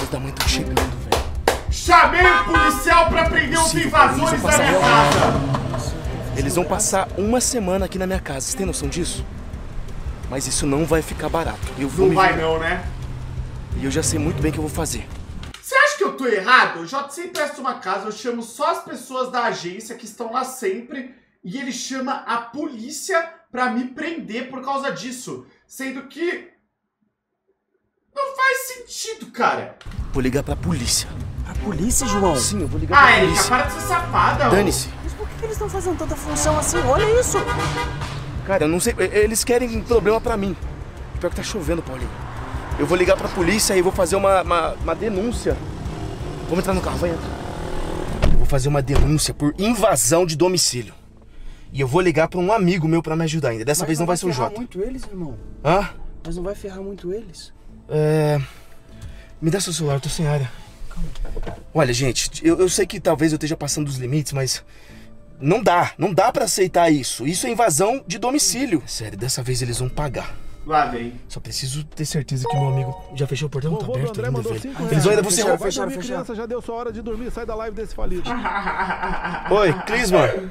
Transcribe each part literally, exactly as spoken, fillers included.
filhos da mãe estão chegando, velho. Chamei o policial pra prender os invasores da minha casa. Eles vão passar uma semana aqui na minha casa, você tem noção disso? Mas isso não vai ficar barato. Eu vou Não me vai virar. não, né? E eu já sei muito bem o que eu vou fazer. Você acha que eu tô errado? O J C empresta uma casa, eu chamo só as pessoas da agência que estão lá sempre e ele chama a polícia pra me prender por causa disso. Sendo que... não faz sentido, cara. Vou ligar pra polícia. A polícia, João? Sim, eu vou ligar Ah, pra Erika, polícia. para de ser safada. Dane-se. Mas por que eles estão fazendo tanta função assim? Olha isso! Cara, eu não sei, eles querem problema pra mim. Pior que tá chovendo, Paulinho. Eu vou ligar pra polícia e vou fazer uma, uma, uma denúncia. Vamos entrar no carro, vai entrar. Eu vou fazer uma denúncia por invasão de domicílio. E eu vou ligar pra um amigo meu pra me ajudar ainda. Dessa Mas vez não vai ser o ferrar Jota. muito eles, irmão. Hã? Mas não vai ferrar muito eles. É... Me dá seu celular, eu tô sem área. Olha, gente, eu, eu sei que talvez eu esteja passando dos limites, mas... Não dá, não dá pra aceitar isso. Isso é invasão de domicílio. Sério, dessa vez eles vão pagar. Lá vem. Só preciso ter certeza que meu amigo já fechou o portão, O tá vovô do aberto André ainda, mandou velho. cinco Eles reais. vão ainda vão ser... Fecharam, Vai fecharam, dormir, fecharam. criança, já deu sua hora de dormir, sai da live desse falido. Oi, Clisman.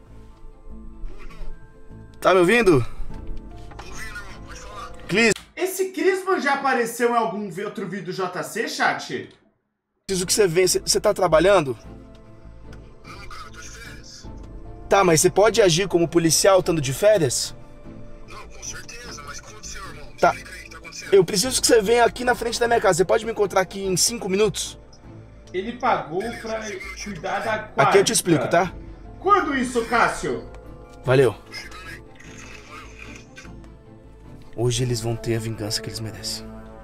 Tá me ouvindo? Clis, Esse Crisman já apareceu em algum outro vídeo do J C, chat? preciso que você venha. Você tá trabalhando? Não, cara, tô de férias. Tá, mas você pode agir como policial estando de férias? Não, com certeza, mas o que aconteceu, irmão? Tá. Explica aí, o que tá acontecendo? Eu preciso que você venha aqui na frente da minha casa. Você pode me encontrar aqui em cinco minutos? Ele pagou pra cuidar da aquárica. Aqui eu te explico, tá? Quando isso, Cássio? Valeu. Hoje eles vão ter a vingança que eles merecem.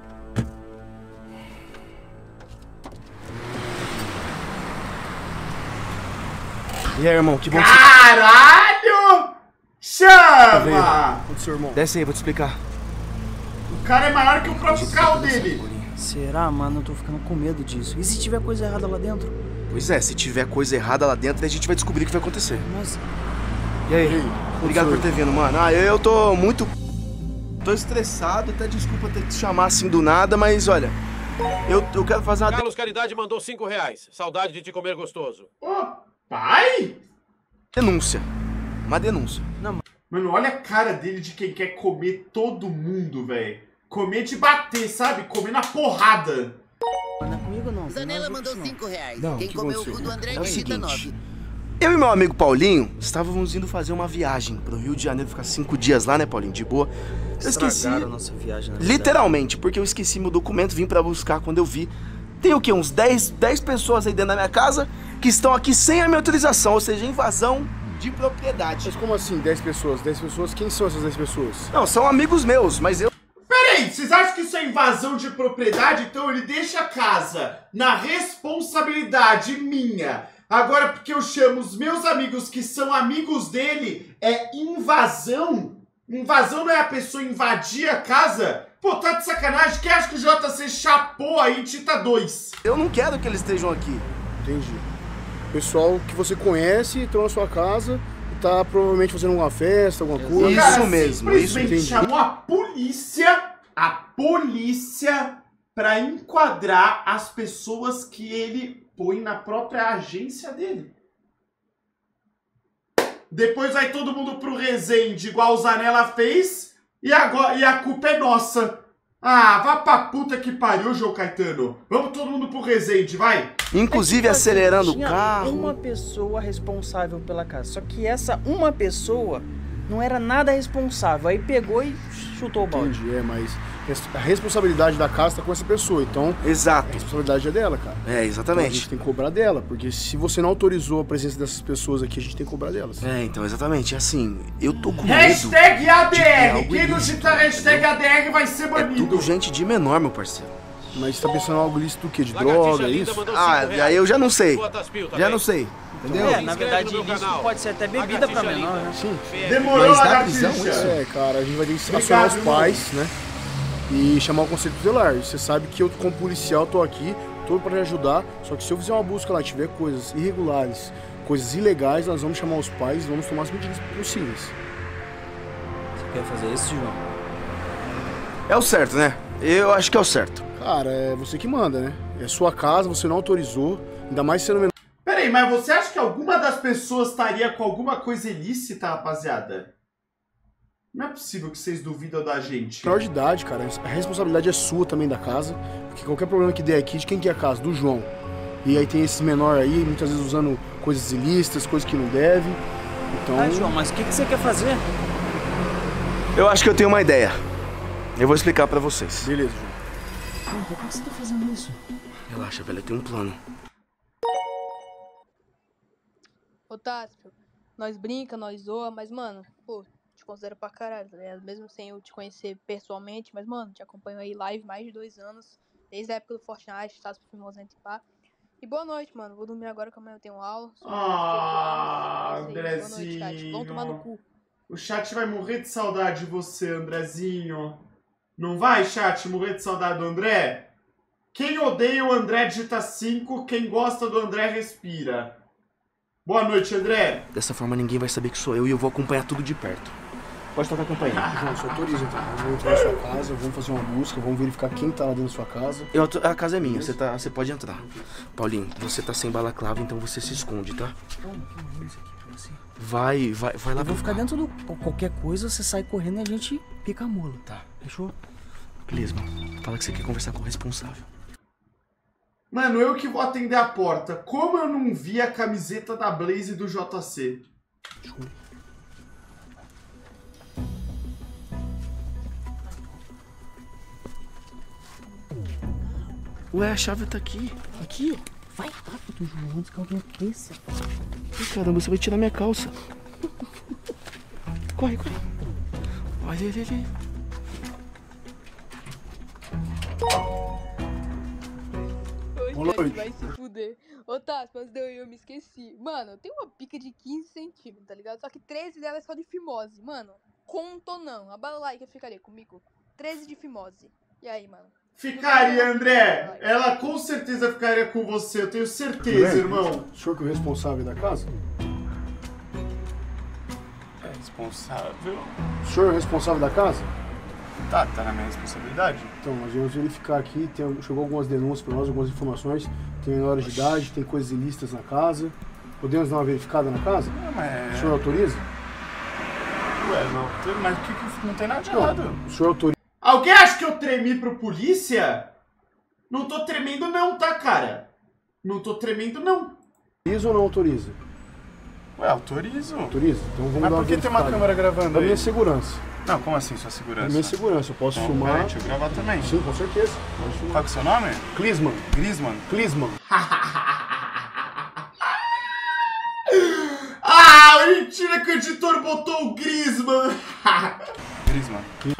E aí, irmão, que bom que você... Caralho! Chama! Aconteceu, irmão? Desce aí, vou te explicar. O cara é maior que o próprio carro dele. Será, mano? Eu tô ficando com medo disso. E se tiver coisa errada lá dentro? Pois é, se tiver coisa errada lá dentro, a gente vai descobrir o que vai acontecer. Mas... E aí? Obrigado por ter vindo, mano. Ah, eu, eu tô muito... Tô estressado, até desculpa ter te chamar assim do nada, mas olha... Eu, eu quero fazer uma... Carlos Caridade mandou cinco reais. Saudade de te comer gostoso. Ô, pai? denúncia. Uma denúncia. Mano, olha a cara dele de quem quer comer todo mundo, velho. Comer de bater, sabe? Comer na porrada. Não é comigo, não. Zanella Não, mandou não. cinco reais. Não, Quem que comeu o aconteceu? cu do André É o digita seguinte. nove. Eu e meu amigo Paulinho estávamos indo fazer uma viagem pro Rio de Janeiro, ficar cinco dias lá, né, Paulinho? De boa. Eu esqueci. Estragaram a nossa viagem, na verdade. Literalmente, porque eu esqueci meu documento, vim pra buscar quando eu vi. Tem o quê? Uns dez, dez pessoas aí dentro da minha casa que estão aqui sem a minha autorização, ou seja, invasão de propriedade. Mas como assim, dez pessoas? dez pessoas? Quem são essas dez pessoas? Não, são amigos meus, mas eu... Peraí, vocês acham que isso é invasão de propriedade? Então ele deixa a casa na responsabilidade minha. Agora, porque eu chamo os meus amigos que são amigos dele, é invasão? Invasão não é a pessoa invadir a casa? Pô, tá de sacanagem? Quem acha que o J C chapou aí em Tita dois? Eu não quero que eles estejam aqui. Entendi. Pessoal que você conhece, entrou na sua casa e tá provavelmente fazendo alguma festa, alguma coisa. Isso Cara, mesmo, simplesmente isso entendi. chamou a polícia, a polícia, pra enquadrar as pessoas que ele põe na própria agência dele. Depois vai todo mundo pro Resende, igual o Zanella fez, e, agora, e a culpa é nossa. Ah, vá pra puta que pariu, João Caetano. Vamos todo mundo pro Resende, vai. Inclusive É tipo assim, acelerando o tinha carro. uma pessoa responsável pela casa. Só que essa uma pessoa não era nada responsável. Aí pegou e chutou o balde. Entendi, é, mas a responsabilidade da casa tá com essa pessoa, então a Exato. responsabilidade é dela, cara. É, Então a gente exatamente. tem que cobrar dela, porque se você não autorizou a presença dessas pessoas aqui, a gente tem que cobrar delas. É, então, exatamente. Assim, eu tô com medo. Hashtag A D de R. algo Quem não ilícito, citar hashtag A D R vai ser É banido. tudo gente de menor, meu parceiro. Mas você tá pensando em algo ilícito do quê? De Lagartixa droga, é linda isso? mandou Ah, cinco e reais. aí eu já não sei. Boa, Taspil, tá Já bem? não sei. Entendeu? É, Se na inscreve verdade, no meu isso canal. pode ser até bebida pra Lagartixa menor, linda. né? Sim. Demorou, Mas dá Lagartixa. prisão isso? É, cara, a gente vai ter que Obrigado, acionar os irmão. pais, né? E chamar o conselho tutelar. Você sabe que eu, como policial, tô aqui, tô pra te ajudar. Só que se eu fizer uma busca lá e tiver coisas irregulares, coisas ilegais, nós vamos chamar os pais e vamos tomar as medidas possíveis. Você quer fazer isso, João? É o certo, né? Eu acho que é o certo. Cara, é você que manda, né? É sua casa, você não autorizou, ainda mais sendo menor. Peraí, mas você acha que alguma das pessoas estaria com alguma coisa ilícita, rapaziada? Não é possível que vocês duvidam da gente. Menor de idade, cara, a responsabilidade é sua também da casa, porque qualquer problema que der aqui, de quem que é a casa? Do João. E aí tem esse menor aí, muitas vezes usando coisas ilícitas, coisas que não deve. Então... Ah, João, mas o que, que você quer fazer? Eu acho que eu tenho uma ideia. Eu vou explicar pra vocês. Beleza, João. Não, por que você tá fazendo isso? Relaxa, velho, eu tenho um plano. Ô, Tássio, nós brinca, nós zoa, mas, mano, pô, te considero pra caralho, tá ligado? Mesmo sem eu te conhecer pessoalmente, mas, mano, te acompanho aí live mais de dois anos, desde a época do Fortnite, Tássio Fimosento e pá. E boa noite, mano. Vou dormir agora que amanhã eu tenho aula. Ah, anos, Andrezinho. boa noite, chat. Vão tomar no cu. O chat vai morrer de saudade de você, Andrezinho. Não vai, chat, morrer de saudade do André? Quem odeia o André digita cinco, quem gosta do André respira. Boa noite, André. Dessa forma ninguém vai saber que sou eu e eu vou acompanhar tudo de perto. Pode tocar a campainha. João, você autoriza, então. Vamos entrar na sua casa, vamos fazer uma busca, vamos verificar quem tá lá dentro da sua casa. Eu, a casa é minha, você, tá, você pode entrar. Paulinho, você tá sem balaclava, então você se esconde, tá? Vai, vai, vai lá. Eu vou ficar dentro do... Qualquer coisa, você sai correndo e a gente pica a mula. Tá. Fechou? Beleza, mano. Fala que você quer conversar com o responsável. Mano, eu que vou atender a porta. Como eu não vi a camiseta da Blaze do J C? Ué, a chave tá aqui. Aqui, ó. Vai rápido, João, antes que alguém aqueça. Ai, caramba, você vai tirar minha calça. Corre, corre. Olha ele ali. Ô, chat, vai se fuder. Ô, Tássio, mas deu eu me esqueci. Mano, eu tenho uma pica de quinze centímetros, tá ligado? Só que treze dela é só de fimose. Mano, conto não. Abala lá que eu ficaria comigo. treze de fimose. E aí, mano? Ficaria, André. Ela com certeza ficaria com você, eu tenho certeza, irmão. O senhor que é o responsável da casa? É responsável? O senhor é o responsável da casa? Tá, tá na minha responsabilidade. Então, nós vamos verificar aqui, tem, chegou algumas denúncias para nós, algumas informações. Tem menores de idade, tem coisas ilícitas na casa. Podemos dar uma verificada na casa? Não, mas... O senhor autoriza? Ué, não, mas que, que não tem nada de Não, errado. o senhor autoriza? Alguém acha que eu tremi pro polícia? Não tô tremendo não, tá, cara? Não tô tremendo não. Autoriza ou não autoriza? Ué, autorizo. Autoriza? Então vamos Mas dar uma por que tem uma verificada. câmera gravando Da aí? minha segurança. Não, como assim sua Da segurança? minha segurança, eu posso Então, filmar. peraí, deixa eu gravar também. Sim, com certeza. Pode filmar. Qual que é o seu nome? Clisman. Grisman. Clisman. Ah, mentira que o editor botou o Griezmann. Grisman.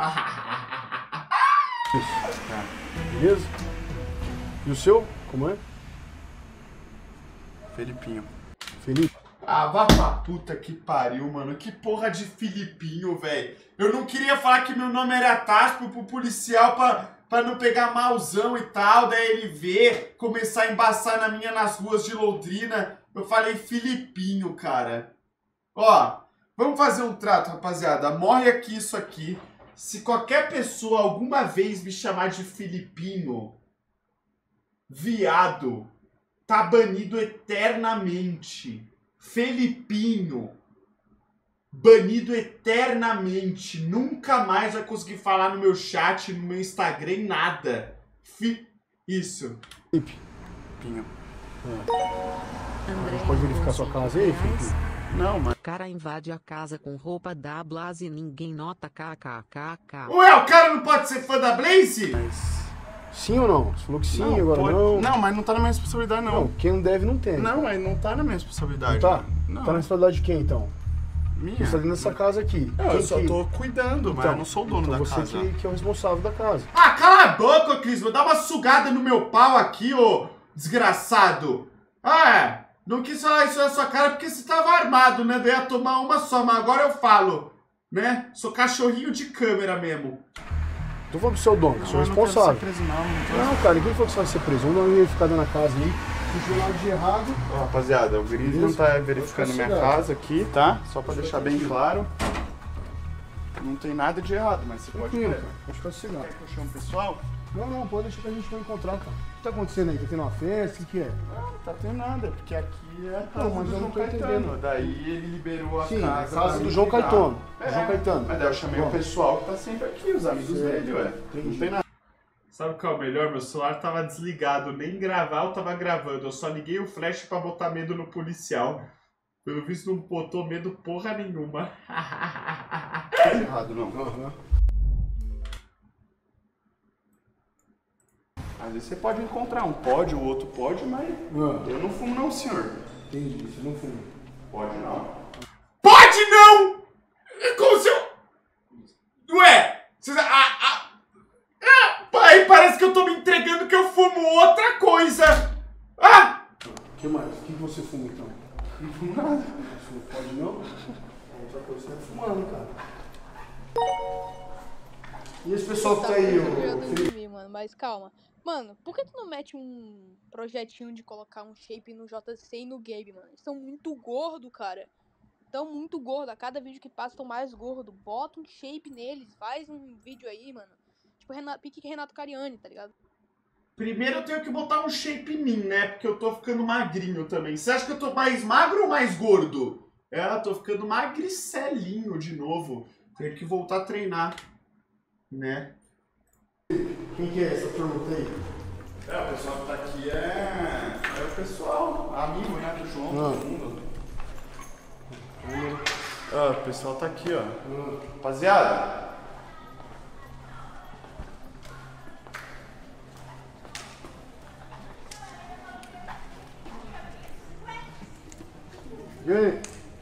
Beleza? E o seu? Como é? Felipinho. Felipe? Ah, vá pra puta que pariu, mano. Que porra de Filipinho, velho. Eu não queria falar que meu nome era Tássio pro policial pra, pra não pegar malzão e tal. Daí ele ver, começar a embaçar na minha nas ruas de Londrina. Eu falei Filipinho, cara. Ó, vamos fazer um trato, rapaziada. Morre aqui isso aqui. Se qualquer pessoa alguma vez me chamar de Filipinho, viado, tá banido eternamente. Felipinho, banido eternamente. Nunca mais vai conseguir falar no meu chat, no meu Instagram, em nada. Fi... Isso. Felipe. Pinho. A gente pode verificar sua casa aí, Felipe? Não, mas... O cara invade a casa com roupa da Blaze e ninguém nota kkkk. Ué, o cara não pode ser fã da Blaze? Sim ou não? Você falou que sim, não, agora pode... não. Não, mas não tá na minha responsabilidade, não. Não, quem não deve não tem. Não, mas não tá na minha responsabilidade. Não tá? Não. Tá na responsabilidade de quem, então? Minha? Você tá dentro dessa casa aqui. Não, Quem eu só que- tô cuidando, mas eu não sou o dono então da você casa. que, que é o responsável da casa. Ah, cala a boca, Cris. Vou dar uma sugada no meu pau aqui, ô desgraçado. Ah, é. Não quis falar isso na sua cara porque você tava armado, né? Daí ia tomar uma só, mas agora eu falo, né? Sou cachorrinho de câmera mesmo. Tô falando do seu dono, Não, seu eu não quero responsável. ser preso, não, não quero Não, cara, ninguém falou que você vai ser preso. Vamos dar uma verificada na casa aí. Não tem nada de errado. Ó, rapaziada, o Gris não tá verificando Pode minha ficar casa aqui, tá? Só pra deixar bem claro. Não tem nada de errado, mas você pode... Tranquilo, cara. Pode ficar sossegado. Quer que eu chame o pessoal? Não, não, pode deixar que a gente vai encontrar, cara. O que tá acontecendo aí? Tá tendo uma festa? O que que é? Não, não tá tendo nada, porque aqui é a casa Não, mas do eu João não tô Caetano. entendendo. Daí ele liberou a Sim, casa. a casa pra do João cuidar. Caetano. É, João Caetano. Mas daí eu chamei Bom. o pessoal que tá sempre aqui, os amigos Certo. dele, ué. Não tem nada. Sabe o que é o melhor? Meu celular tava desligado, nem gravar eu tava gravando. Eu só liguei o flash pra botar medo no policial. Pelo visto não botou medo porra nenhuma. Não tá errado, não. Aham. Às vezes você pode encontrar um pode, o outro pode, mas Ah, eu não fumo não, senhor. entendi, você não fuma. Pode não. Pode não! Como se eu... Ué, vocês... Ah, ah, ah, pai, parece que eu tô me entregando que eu fumo outra coisa. Ah! O que mais? O que você fuma então? Não fumo nada. Você não pode não? Outra coisa você tá fumando, cara. E esse pessoal que tá aí, ô Felipe? dormir, mano, mas calma. Mano, por que tu não mete um projetinho de colocar um shape no J C e no Gabe, mano? Eles estão muito gordo, cara. Estão muito gordo. A cada vídeo que passa estão mais gordo. Bota um shape neles. Faz um vídeo aí, mano. Tipo, Renato, pique Renato Cariani, tá ligado? Primeiro eu tenho que botar um shape em mim, né? Porque eu tô ficando magrinho também. Você acha que eu tô mais magro ou mais gordo? É, eu tô ficando magricelinho de novo. Tenho que voltar a treinar, né? Quem que é essa pergunta aí? É, o pessoal que tá aqui é, é o pessoal, amigo, né, do João, Ah. todo mundo. Ah, o pessoal tá aqui, ó. Rapaziada. E aí?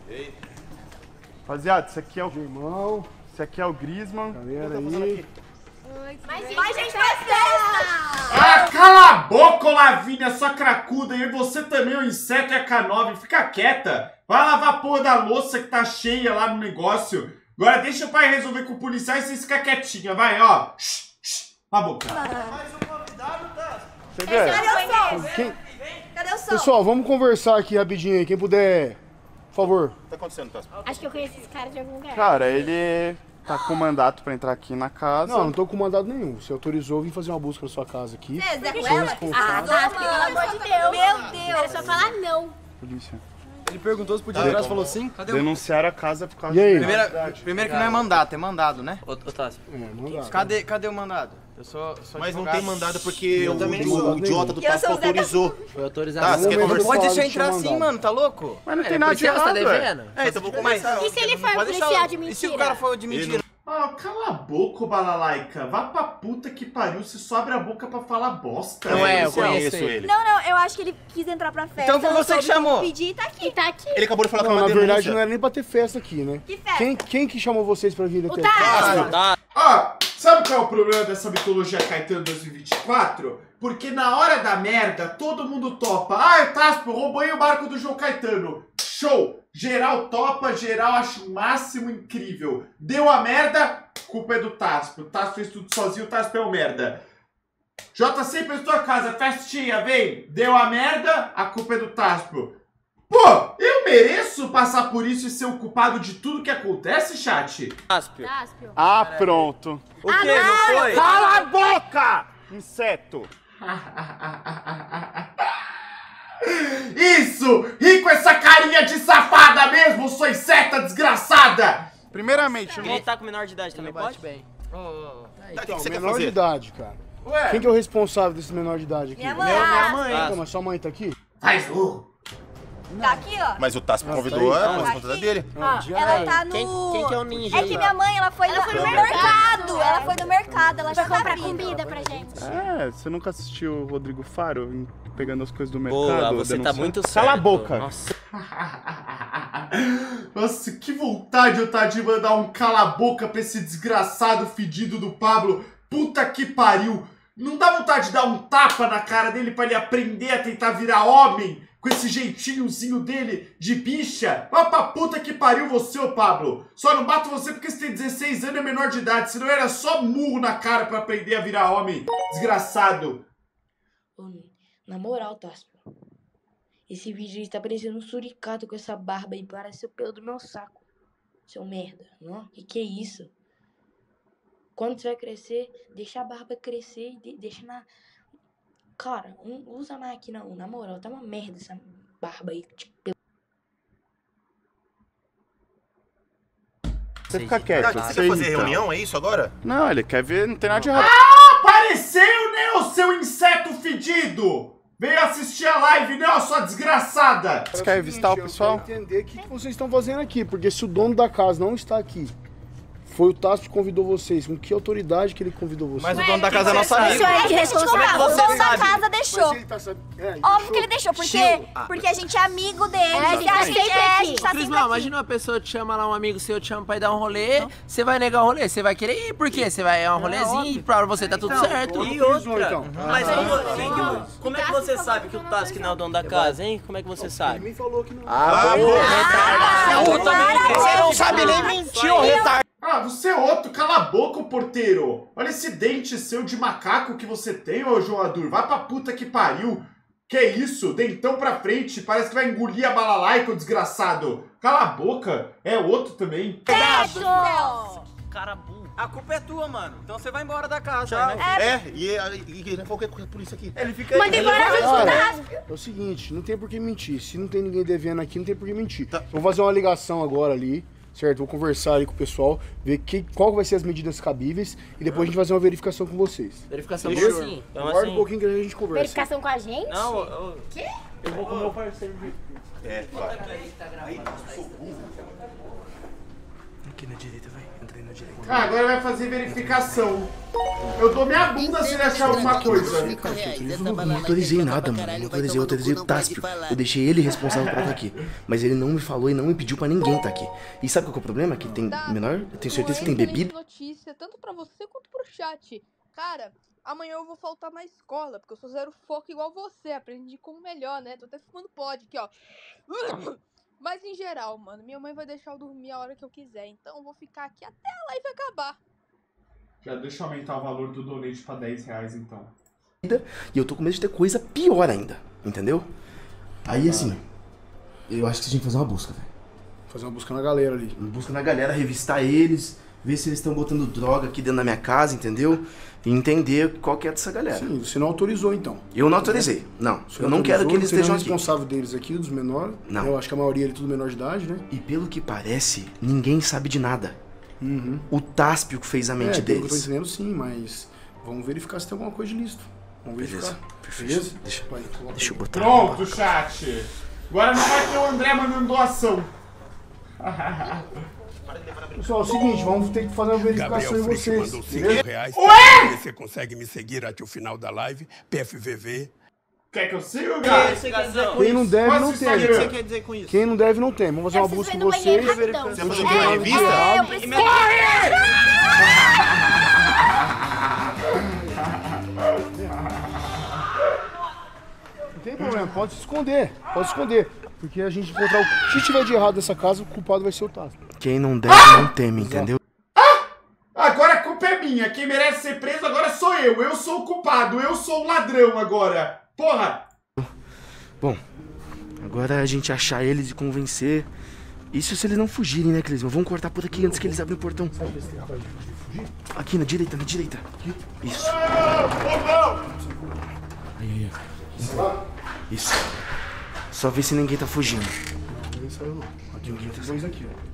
Rapaziada, esse aqui é o, Irmão, esse aqui é o Griezmann. galera aí. Mas, mas gente, faz festa! Ah, cala a boca, Lavínia, sua cracuda. E você também, o inseto e a K nove. Fica quieta. Vai lavar a porra da louça que tá cheia lá no negócio. Agora deixa o pai resolver com o policial e vocês ficam quietinha. Vai, ó. Shh, shh. Cala a boca. Mais um convidado, tá? Você vê? Cadê o som? Quem... Cadê o som? Pessoal, vamos conversar aqui rapidinho aí. Quem puder, por favor. O que tá acontecendo, Tassi? Acho que eu conheço esse cara de algum lugar. Cara, ele tá com mandato pra entrar aqui na casa. Não, não tô com mandado nenhum. Você autorizou, eu vim fazer uma busca na sua casa aqui. Você é Zé Sou Ruela? responsável. Ah, pelo amor de Deus. Meu Deus. Era só falar não. Polícia. Ele perguntou se podia entrar, você falou sim? Cadê o... Denunciaram a casa por causa E aí? de Primeira, criminalidade. primeiro que não é mandato, é mandado, né? Ô, Tássio, É, mandado. Cadê, cadê o mandado? Eu sou, sou Mas não advogado. tem mandado porque Eu o, também o, sou. o idiota do E eu Tassi sou o Zé da- autorizou. foi autorizado. Tá, você quer Não, conversar? Pode Fala, deixar deixa eu entrar assim, mandar. mano, tá louco? Mas não É, tem nada de policial, errado, você tá velho. devendo? É, então vou começar. E se ele for Pode deixar policial o- de E se o mentira? cara for de mentira? Ah, cala a boca, ô balalaica. Vá pra puta que pariu. Você só abre a boca pra falar bosta. Não é, eu Policial. conheço ele. Não, não, eu acho que ele quis entrar pra festa. Então foi você que soube chamou. Pedir e tá aqui. E tá aqui. Ele acabou de falar Não, que é na uma denúncia. verdade não era nem pra ter festa aqui, né? Que festa? Quem, quem que chamou vocês pra vir O até Tássio. Tá. Ah, sabe qual é o problema dessa mitologia Caetano dois mil e vinte e quatro? Porque na hora da merda, todo mundo topa. Ah, Taspo, roubei o barco do João Caetano. Show! Geral topa, geral acha o máximo incrível. Deu a merda, culpa é do Taspo. O Taspo fez tudo sozinho, o Taspo é o merda. J C prestou a casa, festinha, vem. Deu a merda, a culpa é do Taspo. Pô, eu mereço passar por isso e ser o culpado de tudo que acontece, chat? Tássio. Tássio. Ah, pronto. O quê? Não foi? Cala a boca, inseto! Isso! Ri com essa carinha de safada mesmo, sua inseta desgraçada! Primeiramente, Ele tá com menor de idade também, pode? bem. Ô, ô, ô. Tá, o que, Então, que você quer menor de fazer? idade, cara. Ué, Quem que é o responsável desse menor de idade aqui? Minha mãe. Minha mãe. Então, mas sua mãe tá aqui? faz o... Tá aqui, ó. Mas o Tassi me Ah, convidou, tá aí. é Tá a responsabilidade aqui. dele. Ó, ela tá no... Quem, quem que é o ninja É aí? que minha mãe, ela foi, ela foi no mercado. Ela foi no mercado, ela já comprar comida pra gente. É, você nunca assistiu o Rodrigo Faro em- pegando as coisas do mercado? Boa, você tá denunciando? muito certo. Cala a boca! Nossa. Nossa, que vontade eu tá de mandar um cala-boca pra esse desgraçado fedido do Pablo. Puta que pariu. Não dá vontade de dar um tapa na cara dele pra ele aprender a tentar virar homem? Com esse jeitinhozinho dele de bicha? Vai pra puta que pariu você, ô Pablo. Só não bato você porque você tem dezesseis anos e é menor de idade. Senão era só murro na cara pra aprender a virar homem. Desgraçado. Ô, na moral, Tássio, esse vídeo aí tá parecendo um suricato com essa barba aí, parece o pelo do meu saco. Seu merda, não? Que que é isso? Quando você vai crescer, deixa a barba crescer e de, deixa na... Cara, um, usa a máquina um, na moral, tá uma merda essa barba aí. Tipo... Você fica quieto. Ah, você quer fazer reunião, é isso agora? Não, ele quer ver, não tem nada de errado. Ah, apareceu, né, o seu inseto fedido! Veio assistir a live, né, ó, sua desgraçada! Você quer revistar o pessoal? Eu quero entender o que, que vocês estão fazendo aqui, porque se o dono da casa não está aqui, foi o Tássio que convidou vocês, com que autoridade que ele convidou vocês? Mas o dono da casa é nosso amigo. Isso é de responsável. O dono da casa deixou. Ele tá sab... é, Óbvio que ele deixou, porque, porque a gente é amigo dele. É, a gente tá sempre aqui. A gente tá Cris, sempre não, aqui. imagina uma pessoa te chama lá, um amigo seu te chama pra ir dar um rolê, você vai negar o rolê, você vai querer ir, por quê? Você vai é um rolezinho e pra você tá tudo certo. E outra, então. Mas como, quem que, como é que você sabe que o Tássio não é o dono da casa, hein? Como é que você sabe? Ele me falou que não. Ah, Você não sabe nem mentir, ô retardado. Ah, você é outro, cala a boca, porteiro! Olha esse dente seu de macaco que você tem, ô Joadur. Vai pra puta que pariu! Que isso? Dentão pra frente, parece que vai engolir a balalaica, o desgraçado! Cala a boca! É outro também. Cara burro. A culpa é tua, mano. Então você vai embora da casa. Tchau. Né? É, e ele não falou que é por isso aqui. Ele fica Manda aí. embora a gente Cara, tá. é o seguinte, não tem por que mentir. Se não tem ninguém devendo aqui, não tem por que mentir. Tá. Vou fazer uma ligação agora ali, certo? Vou conversar ali com o pessoal, ver que, qual vai ser as medidas cabíveis e depois a gente vai fazer uma verificação com vocês. Verificação Beleza? por sim. Aguarda assim. um pouquinho que a gente conversa. Verificação com a gente? Não, eu... Quê? Eu vou com o meu parceiro. É, vai. Aí, Aqui na direita, vai. Entrei na direita. Ah, agora vai fazer verificação. Eu dou minha bunda se ele achar alguma coisa. Eu não autorizei nada, mano. Eu não autorizei, eu autorizei o Tássio. Eu deixei ele responsável pra estar aqui. Mas ele não me falou e não me pediu pra ninguém estar aqui. E sabe qual que é o problema? Que tem menor? Eu tenho certeza que tem bebida. Notícia, tanto pra você quanto pro chat. Cara, amanhã eu vou faltar na escola, porque eu sou zero foco igual você. Aprendi como melhor, né? Tô até fumando pod aqui, ó. Mas em geral, mano, minha mãe vai deixar eu dormir a hora que eu quiser. Então eu vou ficar aqui até a live acabar. Já deixa eu aumentar o valor do donate pra dez reais, então. E eu tô com medo de ter coisa pior ainda, entendeu? Aí assim, eu acho que você tinha que fazer uma busca, velho. Fazer uma busca na galera ali. Uma busca na galera, revistar eles, ver se eles estão botando droga aqui dentro da minha casa, entendeu? E entender qual que é dessa galera. Sim, você não autorizou então. Eu não autorizei, não. Você eu não quero que eles você estejam não é aqui. responsável deles aqui, dos menores. Não. Eu acho que a maioria é tudo menor de idade, né? E pelo que parece, ninguém sabe de nada. Uhum. O Táspio que fez a mente é, pelo que eu tô deles. entendendo, sim, mas vamos verificar se tem alguma coisa de lícito. Vamos verificar. Beleza, perfeito. Beleza? Deixa, Vai, coloca deixa eu aí. botar. Pronto, chat. Agora não vai ter o André mandando doação. Pessoal, é o seguinte, vamos ter que fazer uma verificação em vocês. Mandou cinco beleza? reais. Ué? Você consegue me seguir até o final da live, P F V V. Quer que eu siga, cara? Quem não deve, Qual não é o seu teme. O que você quer dizer com isso? Quem não deve, não teme. Vamos fazer Eu uma preciso busca ir com no banheiro vocês. rapidão. Você vai Você fazer uma vai revista? É, eu preciso. Não tem problema, pode se esconder. Pode se esconder. Porque a gente encontrar o que tiver de errado nessa casa, o culpado vai ser o Tássio. Quem não deve, não teme, entendeu? Agora a culpa é minha. Quem merece ser preso agora sou eu. Eu sou o culpado. Eu sou o ladrão agora. Porra! Bom, agora a gente achar eles e convencer. Isso se eles não fugirem, né, Clisma? Vamos cortar por aqui antes que eles abrem o portão. Aqui, na direita, na direita. Isso. Aí, aí, aí. Isso. Só ver se ninguém tá fugindo. Ninguém saiu não. Ninguém tá Dois aqui, ó.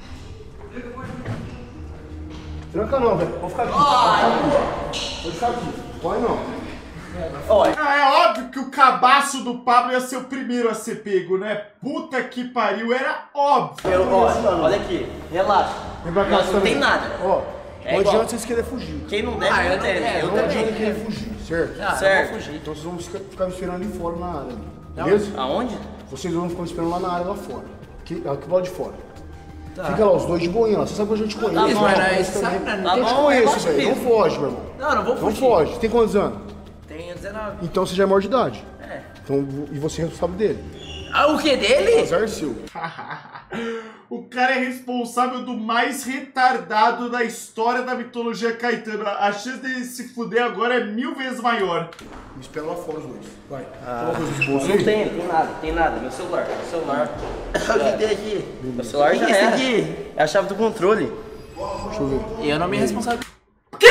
Tranca não, velho. Pode ficar aqui. Pode ficar aqui. Pode não. Ah, é óbvio que o cabaço do Pablo ia ser o primeiro a ser pego, né? Puta que pariu, era óbvio. Eu, olha, olha aqui, relaxa. Vem pra cá, Nós não também. tem nada. Ó, É não igual. adianta vocês quererem fugir. Quem não deve, Ah, não eu não deve. quero. Eu Não adianta também. querer fugir, certo? Ah, Certo. eu vou fugir. Então vocês vão ficar ficar me esperando ali fora na área. Beleza? Aonde? Vocês vão ficar me esperando lá na área lá fora. Aqui, aqui do lado de fora. Fica lá, os dois de boinha lá. Você sabe que eu já te conheço. Tá bom, Mas mas também- sabe, né? Tá Eu te bom, conheço, eu velho. Não gosto foge, meu irmão. Não, não vou Não fugir. foge. Tem quantos anos? Tenho dezenove. Então você já é maior de idade. É. Então, e você é responsável dele. Ah, o que dele? Azar seu. O cara é responsável do mais retardado da história da mitologia caetana. A chance dele se fuder agora é mil vezes maior. Me espera lá fora os dois. Vai. Ah, Coloca os dos bolsos não aí. tem, tem nada, tem nada. Meu celular, meu celular. O que tem aqui? Meu celular já que é era. esse aqui? É a chave do controle. Deixa eu ver. Eu não me responsabilizo. Por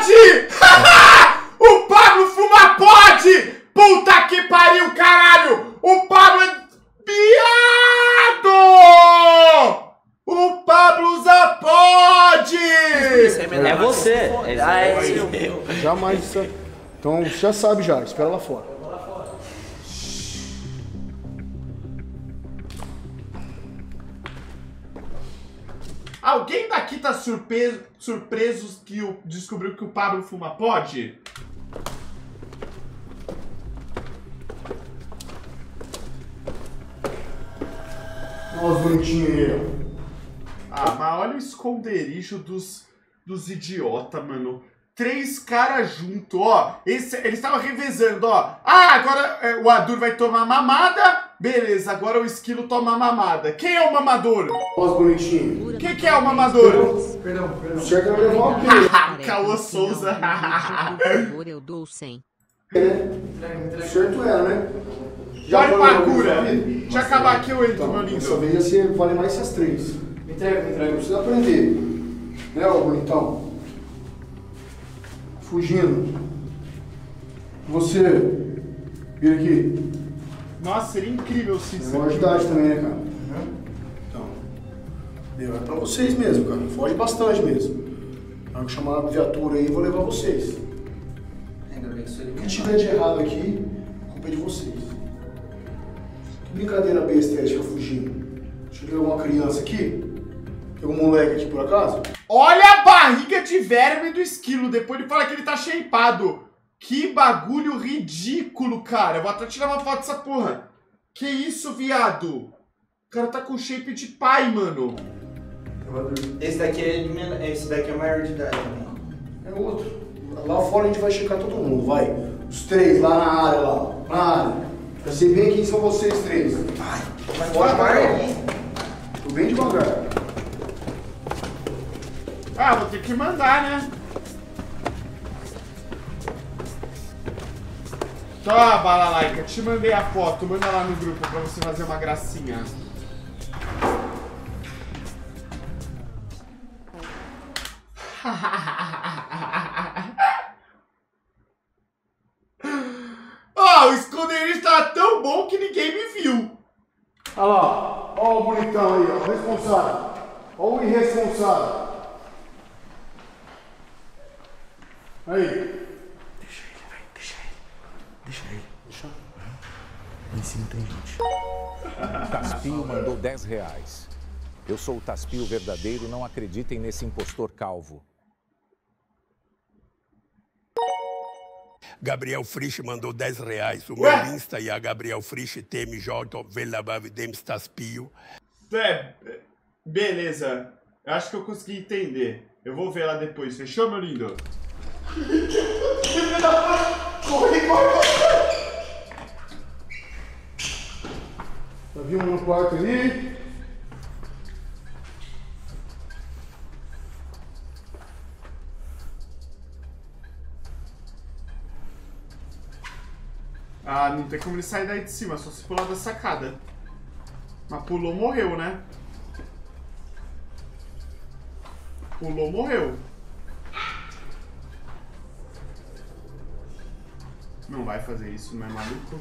pode! O Pablo fuma pode! Puta que pariu, caralho! O Pablo é viado! O Pablo usa pode! É você. É, ah, é eu. Jamais isso. Então já sabe já, espera lá fora. Alguém daqui tá surpreso, surpreso que o, descobriu que o Pablo fuma pode? Olha os bonitinhos aí, ó. Ah, mas olha o esconderijo dos, dos idiotas, mano. Três caras juntos, ó. Esse, eles estavam revezando, ó. Ah, agora é, o Adur vai tomar mamada. Beleza, agora o Esquilo toma mamada. Quem é o mamador? Olha os bonitinhos. Quem que é o mamador? Perdão, perdão. O certo é levar uma pena. Caô Souza. Por favor, eu dou cem. O certo era, né? Pode Pagura. Deixa eu acabar aqui, eu entro, meu lindo. Dessa vez você vale mais essas três. Me entrega, me entrega. Precisa aprender. Né, ô bonitão? Fugindo. Você. Vira aqui. Nossa, seria incrível se isso. É uma idade também, né, cara? Então. Deu, é pra vocês mesmo, cara. Foge bastante mesmo. Na hora que chamar a viatura aí, eu vou levar vocês. O que tiver de errado aqui, a culpa é de vocês. Que brincadeira besta é essa de ficar fugindo? Deixa eu ver alguma criança aqui. Tem algum moleque aqui por acaso? Olha a barriga de verme do Esquilo. Depois ele fala que ele tá shapeado. Que bagulho ridículo, cara. Eu vou até tirar uma foto dessa porra. Que isso, viado? O cara tá com shape de pai, mano. Esse daqui é, esse daqui é maior de idade também. É outro. Lá fora a gente vai checar todo mundo, vai. Os três lá na área, lá. Na área. Eu sei bem quem são vocês três. Ai, mas pode parar aí. Tô bem devagar. Ah, vou ter que mandar, né? Toma, Balalaica, te mandei a foto, manda lá no grupo pra você fazer uma gracinha. Ó, oh, o esconderijo tá tão bom que ninguém me viu. Olha lá, ó o bonitão aí, ó, responsável. Ó o irresponsável. Aí. Deixa ele. Deixa. Lá em cima tem gente. Taspio mandou dez reais. Eu sou o Taspio verdadeiro, não acreditem nesse impostor calvo. Gabriel Frisch mandou dez reais. O Ué? meu Insta e a Gabriel Frisch, T M J, Velabav, Dems Taspio. É, beleza. Eu acho que eu consegui entender. Eu vou ver lá depois. Fechou, meu lindo? Corre, corre! Já viu um no quarto ali? Ah, não tem como ele sair daí de cima, só se pular da sacada. Mas pulou, morreu, né? Pulou, morreu. Não vai fazer isso, não é maluco?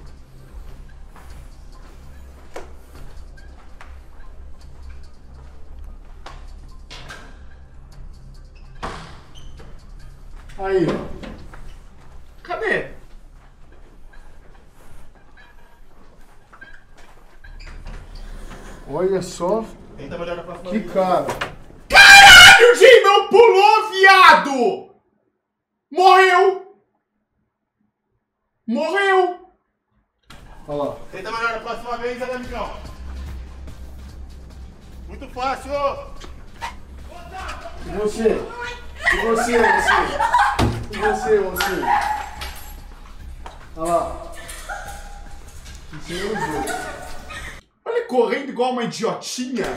Aí. Cadê? Olha só. Tenta olhar pra Que cara. Caralho, Jim, não pulou, viado! Morreu! Morreu! Olha lá. Tenta melhor da próxima vez, né, amigão? Muito fácil! E você? E você, você? E você, você? Olha lá. Isso aí é o jogo. Olha, correndo igual uma idiotinha.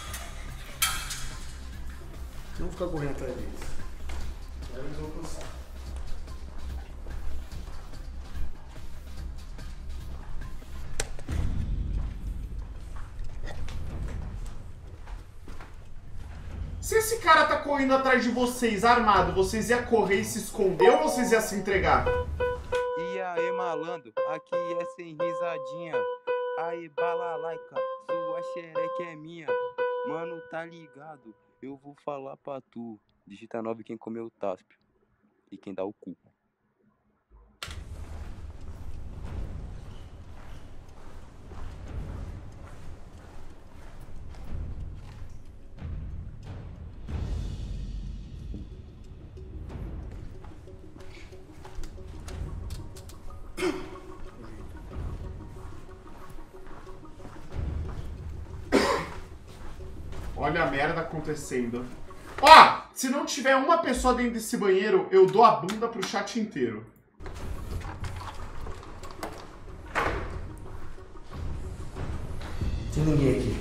Não ficar correndo atrás deles. Agora eles vão cansar. Se esse cara tá correndo atrás de vocês, armado, vocês iam correr e se esconder ou vocês iam se entregar? E aí, malandro, aqui é sem risadinha. Aí, balalaica, sua xereca é minha. Mano, tá ligado? Eu vou falar pra tu. Digita nove quem comeu o táspio. E quem dá o cu. Olha a merda acontecendo. Ó, se não tiver uma pessoa dentro desse banheiro, eu dou a bunda pro chat inteiro. Tem ninguém aqui.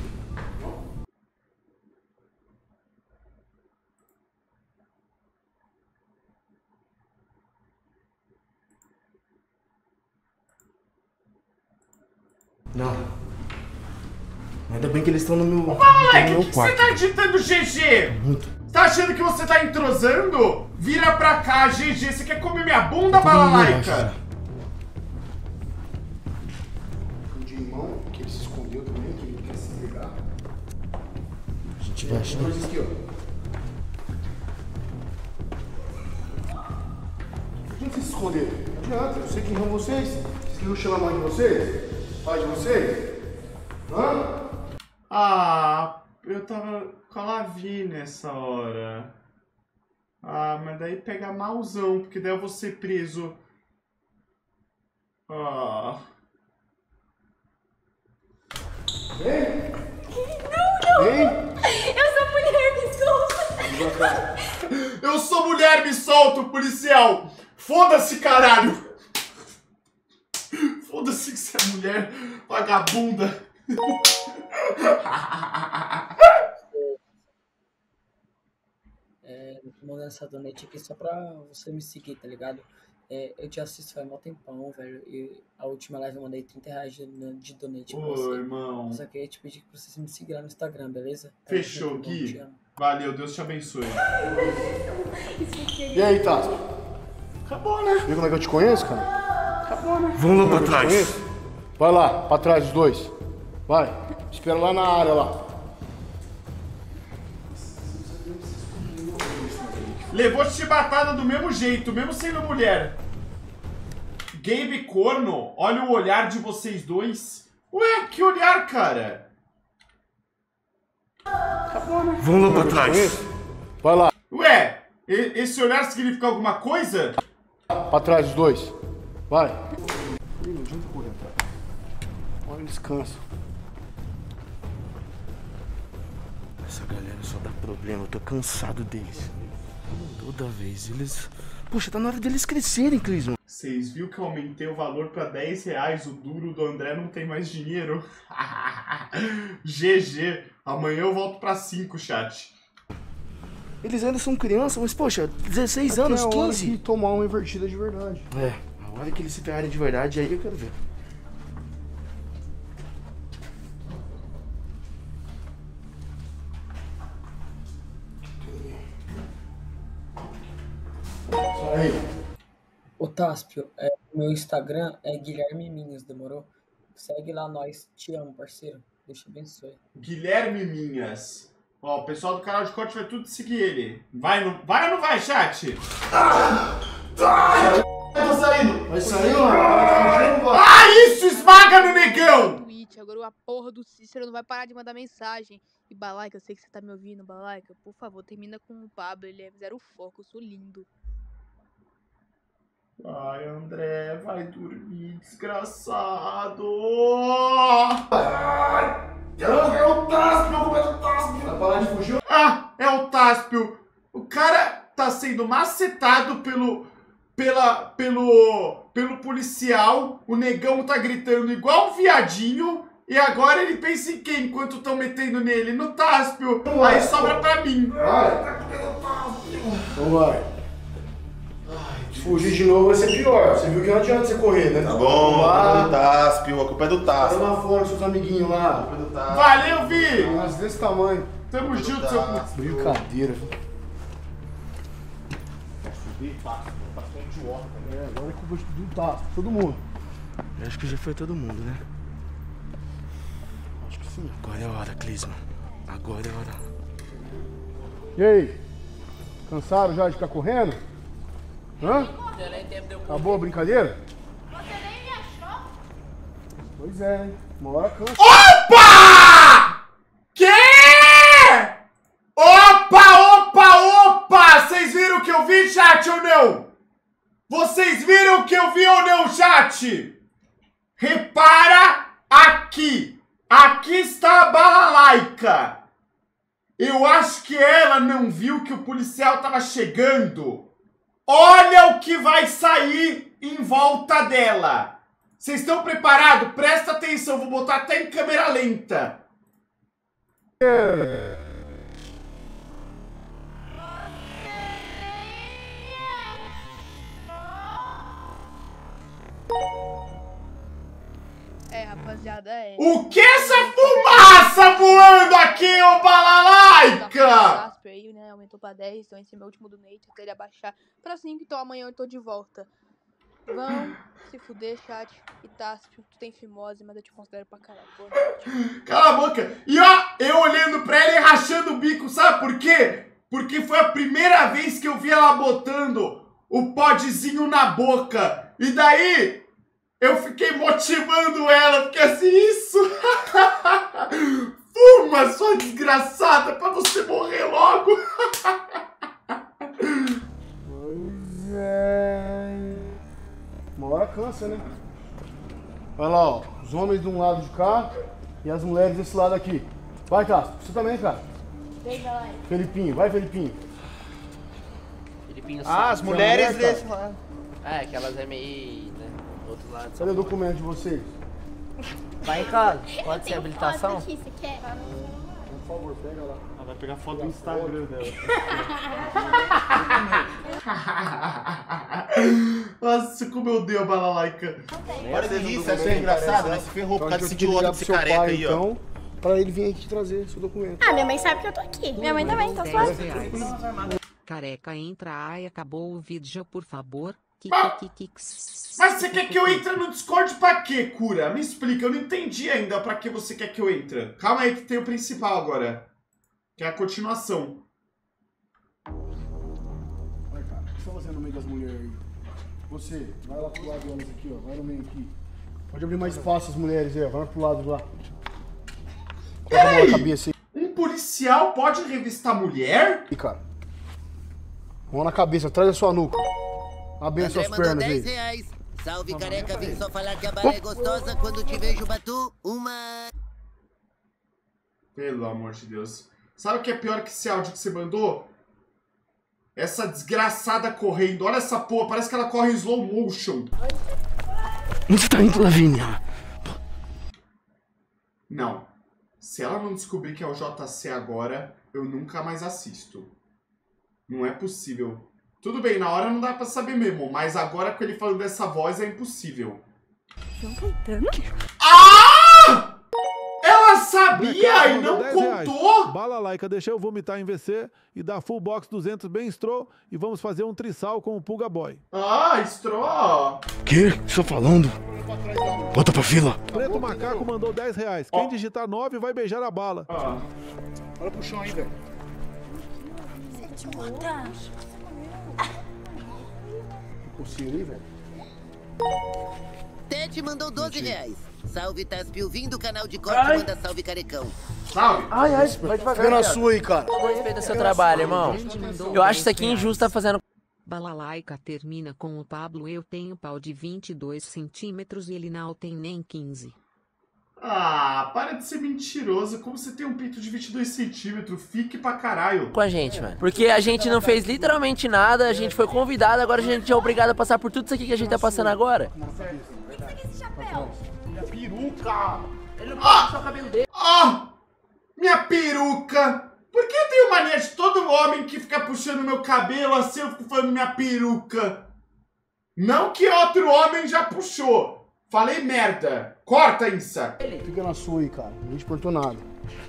Não. Ainda bem que eles estão no meu, Ô, moleque, no o meu que quarto. você tá digitando G G? Muito. Tá achando que você tá entrosando? Vira pra cá, G G. Você quer comer minha bunda, balalaica? O de irmão, que ele se escondeu também, que ele quer se pegar. A gente vai achar. Dois aqui, ó. Por que vocês se esconderam? Não adianta, eu sei quem são vocês. Vocês queriam chamar a mãe de vocês? Pai de vocês? Hã? Ah, eu tava com a Lavi nessa hora. Ah, mas daí pega malzão, porque daí eu vou ser preso. Ah. Vem! Não, não! Vem! Eu sou mulher, me solta! Eu sou mulher, me solta, policial! Foda-se, caralho! Foda-se que você é mulher, vagabunda! É, eu tô mandando essa donate aqui só pra você me seguir, tá ligado? É, eu te assisto faz mó tempão, velho. E a última live eu mandei trinta reais de, de donate pra Ô, você. irmão. Eu só queria te pedir pra você me seguir lá no Instagram, beleza? Fechou, Gui. Valeu, Deus te abençoe. E aí, Tato? Acabou, né? Viu como é que eu te conheço, cara? Acabou, né? Vamos lá pra trás. Vai lá, pra trás os dois. Vai. Espera lá na área lá. Levou chibatada do mesmo jeito, mesmo sendo mulher. Gabe corno, olha o olhar de vocês dois. Ué, que olhar, cara? Acabou, né? Vamos lá pra trás. Vai lá. Ué, e- esse olhar significa alguma coisa? Pra trás os dois. Vai. Ih, não adianta correr, tá? Olha, descansa. Essa galera só dá problema, eu tô cansado deles. Toda vez eles... Poxa, tá na hora deles crescerem, Clisman. Vocês viram que eu aumentei o valor pra dez reais, o duro do André não tem mais dinheiro. G G. Amanhã eu volto pra cinco, chat. Eles ainda são crianças, mas poxa, dezesseis Até anos, a hora quinze. de tomar uma invertida de verdade. É, a hora que eles se ferrarem de verdade, aí eu quero ver. Sai aí. Ô Táspio, é, meu Instagram é Guilherme Minhas, demorou? Segue lá nós, te amo, parceiro. Deus te abençoe. Guilherme Minhas. Ó, o pessoal do canal de corte vai tudo seguir ele. Vai, não, vai ou não vai, chat? Tá saindo. Vai sair, mano. Ah, isso! Esmaga no negão! Twitch, agora a porra do Cícero não vai parar de mandar mensagem. E Balaica, eu sei que você tá me ouvindo, Balaica. Por favor, termina com o Pablo, ele é zero foco, eu sou lindo. Ai, André, vai dormir, desgraçado. É o Táspio, como é o Táspio? Vai parar de fugir? Ah, é o Táspio. O cara tá sendo macetado pelo, pela, pelo, pelo policial. O negão tá gritando igual um viadinho. E agora ele pensa em quem enquanto estão metendo nele? No Táspio. Aí sobra pra mim. Vai. Então vai. Se fugir de novo vai ser pior. Você viu que não adianta você correr, né? Tá bom, a culpa é do Táspio, a culpa é do Tá Táspio. lá fora, seus amiguinhos lá. Valeu, Vi! Mas desse tamanho. Tamo junto, seu cu. Brincadeira. Quer subir? Tá. Tá com idiota. É, agora é culpa do Tato, todo mundo. Eu acho que já foi todo mundo, né? Acho que sim. Agora é a hora, Clisman. Agora é a hora. E aí? Cansaram já de ficar correndo? Hã? Acabou a brincadeira? Você nem me achou? Pois é, hein? Uma hora cansa. Opa! Que? Opa, opa, opa! Vocês viram o que eu vi, chat, ou não? Vocês viram o que eu vi ou não, chat? Repara aqui. Aqui está a balalaica. Eu acho que ela não viu que o policial estava chegando. Olha o que vai sair em volta dela. Vocês estão preparados? Presta atenção, vou botar até em câmera lenta. É. É, rapaziada, é. O que é essa fumaça voando aqui, ô balalaica? Aí, né, aumentou pra dez, então esse é meu último do Nate, até ele abaixar pra cinco, então amanhã eu tô de volta. Vão se fuder, chat. E Táspio, tu tem fimose, mas eu te considero pra caralho. Boa noite. Cala a boca. E ó, eu olhando pra ela e rachando o bico, sabe por quê? Porque foi a primeira vez que eu vi ela botando o podzinho na boca. E daí, eu fiquei motivando ela, porque assim, isso... Fuma, sua desgraçada, pra você morrer logo. Pois é... Uma hora cansa, né? Olha lá, ó. Os homens de um lado de cá e as mulheres desse lado aqui. Vai, Cássio. Você também, cara. Veja lá. Felipinho. Vai, Felipinho. Felipinho Ah, as sabe. mulheres mulher, desse lado. É, que elas é meio, né, do outro lado. Cadê o documento de vocês? Vai em casa. Pode ser Tem habilitação? foto aqui, você quer? Por favor, pega lá. Ela vai pegar foto do Instagram dela. Nossa, como eu odeio a balalaica. Olha que isso, é engraçado, né? Se ferrou por causa desse idiota, desse careca pai, aí, ó. então, pra ele vir aqui trazer seu documento. Ah, minha mãe sabe que eu tô aqui. Minha mãe também, tá suave. Careca, entra aí, acabou o vídeo, por favor. Mas, mas você quer que eu entre no Discord pra quê, cura? Me explica, eu não entendi ainda pra que você quer que eu entre. Calma aí que tem o principal agora. Que é a continuação. Vai, cara, o que você tá fazendo no meio das mulheres aí? Você, vai lá pro lado delas aqui, ó. Vai no meio aqui. Pode abrir mais espaço as mulheres aí, ó. Vai lá pro lado lá. Coloca a mão na cabeça aí. Um policial pode revistar mulher? E cara. Mão na cabeça, atrás da sua nuca. Abre as suas pernas aí. Reais. Salve, careca, vim só falar que a bala é gostosa. Quando te vejo, batu uma... Pelo amor de Deus. Sabe o que é pior que esse áudio que você mandou? Essa desgraçada correndo. Olha essa porra, parece que ela corre em slow motion. Onde você tá indo, Lavínia? Não. Se ela não descobrir que é o J C agora, eu nunca mais assisto. Não é possível. Tudo bem, na hora não dá pra saber mesmo, mas agora com ele falando dessa voz é impossível. João Caetano? Ah! Ela sabia e não contou? Balalaica, deixa eu vomitar em V C e dar full box duzentos bem straw e vamos fazer um trissal com o Pulga Boy. Ah, straw! Que? Estou falando? Bota pra fila. Preto Macaco mandou dez reais. Quem digitar nove vai beijar a bala. Ah. Olha pro chão aí, velho. Você te mata. Coceira aí, velho. Ted mandou doze reais. Salve, Taspio, vim do canal de corte, manda salve, carecão. Salve. Ai, ai, vai devagar. Fica na sua aí, cara. Respeita seu trabalho, irmão. Eu acho isso aqui injusto, tá fazendo... Balalaica termina com o Pablo. Eu tenho pau de vinte e dois centímetros e ele não tem nem quinze. Ah, para de ser mentiroso. Como você tem um pinto de vinte e dois centímetros? Fique pra caralho. Com a gente, mano. Porque a gente não fez literalmente nada, a gente foi convidado, agora a gente é obrigado a passar por tudo isso aqui que a gente tá passando agora. Esse chapéu. Minha peruca. Ele não pode puxar o cabelo dele. Ah! Minha peruca. Por que eu tenho mania de todo homem que fica puxando meu cabelo assim, eu fico falando minha peruca? Não que outro homem já puxou. Falei merda. Corta isso. Fica na sua aí, cara. Não te perguntou nada.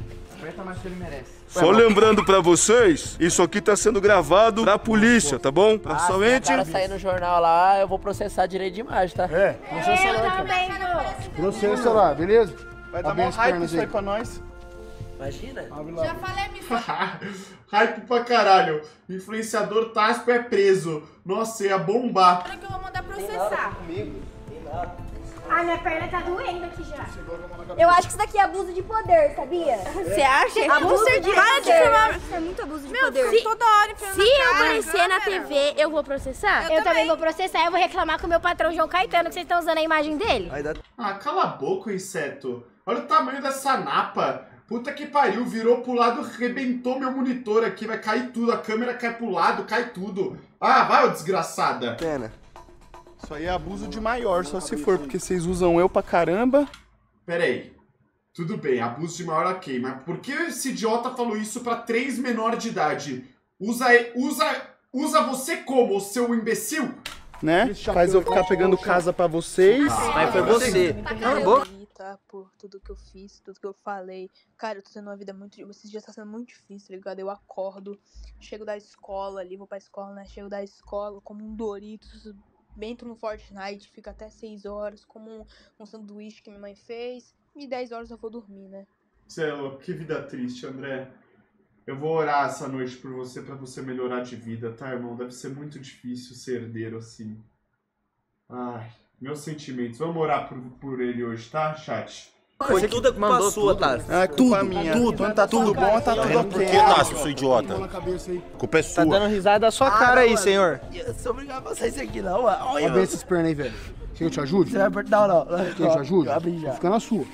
Aperta mais que ele merece. Só lembrando pra vocês, isso aqui tá sendo gravado pra polícia, tá bom? Pra Ah, se somente... o cara sair no jornal lá, eu vou processar direito de imagem, tá? É, processa lá, cara. Processa lá, beleza? Vai dar Abre mó as hype pernas isso aí aí pra nós. Imagina. Já falei, me fala. Hype pra caralho. Influenciador Taspo é preso. Nossa, ia bombar. Agora que eu vou mandar processar. Comigo. Tem nada. Ai, minha perna tá doendo aqui já. Eu acho que isso daqui é abuso de poder, sabia? Você acha? Abuso de poder. Isso é muito abuso de poder. Se, toda hora Se eu aparecer na T V, eu vou processar? Eu, também vou processar. Eu vou reclamar com o meu patrão João Caetano, que vocês estão usando a imagem dele. Ah, cala a boca, inseto. Olha o tamanho dessa napa. Puta que pariu, virou pro lado, arrebentou meu monitor aqui. Vai cair tudo, a câmera cai pro lado, cai tudo. Ah, vai, ô desgraçada. Pena. Isso aí é abuso de maior, só se for, porque vocês usam eu pra caramba. Pera aí. Tudo bem, abuso de maior ok, mas por que esse idiota falou isso pra três menores de idade? Usa, usa, usa você como, seu imbecil? Né? Faz eu ficar pegando casa pra vocês. Mas foi você. Cala a boca. Tá, por tudo que eu fiz, tudo que eu falei. Cara, eu tô tendo uma vida muito... Esses dias tá sendo muito difícil, tá ligado? Eu acordo, chego da escola ali, vou pra escola, né? Chego da escola, como um Doritos, entro no Fortnite, fico até seis horas, como um, um sanduíche que minha mãe fez, e dez horas eu vou dormir, né? Cê é louco, que vida triste, André. Eu vou orar essa noite por você, pra você melhorar de vida, tá, irmão? Deve ser muito difícil ser herdeiro assim. Ai... Meus sentimentos. Vamos orar por, por ele hoje, tá, chat? Foi tudo a culpa sua, Tassi. É culpa minha. Tudo, quando tá tudo bom, tá tudo ok. Por que, Tassi, seu idiota? A culpa é sua. Tá dando risada da sua cara aí, senhor. Eu sou obrigado a passar isso aqui, não, mano. Olha bem essas pernas aí, velho. Quer que eu te ajude? Você vai apertar, não, não. Quer que eu te ajude? Eu abri já. Vou ficar na sua.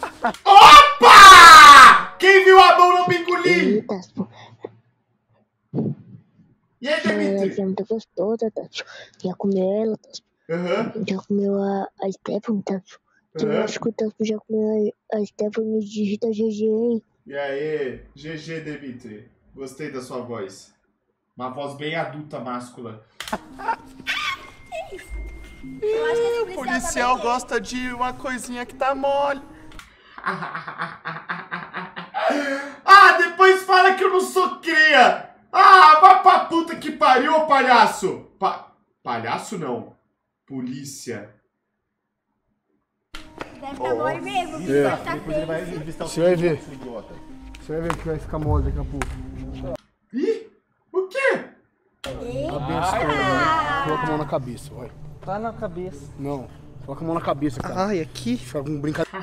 Opa! Quem viu a mão não me engoliu? E aí, Dimitri? É muito gostosa, Tassi. Já comeu ela, Tassi? Uhum. Já comeu a, a Stephanie, Tassi? Que Uhum. eu acho que o Tassi já comeu a, a Stephanie, digita G G, hein? E aí, G G, Dimitri. Gostei da sua voz. Uma voz bem adulta, máscula. Ih, o policial gosta de uma coisinha que tá mole. Ah, depois fala que eu não sou cria. Ah, vai pra puta que pariu, ô palhaço. Pa palhaço não. Polícia. Deve estar mole mesmo, o bicho É. deve tá Depois ele vai feio. revistar o Você vai ver. seu idiota. Você vai ver que vai ficar mole daqui a pouco. Ih, o quê? Abençoa, vai. Coloca a mão na cabeça, vai. Tá na cabeça. Não, coloca a mão na cabeça, cara. Ai, aqui. Fica com brincadeira.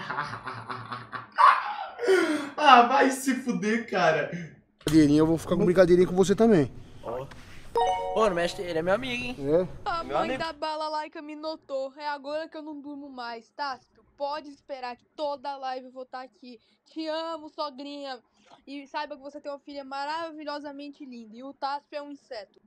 Ah, vai se fuder, cara. Brincadeirinha, eu vou ficar com brincadeirinha com você também. Ô, não mexe, ele é meu amigo, hein? É? A Meu mãe amigo. da balalaica me notou. É agora que eu não durmo mais, tá? Pode esperar que toda live eu vou estar aqui. Te amo, sogrinha. E saiba que você tem uma filha maravilhosamente linda. E o Tasp é um inseto.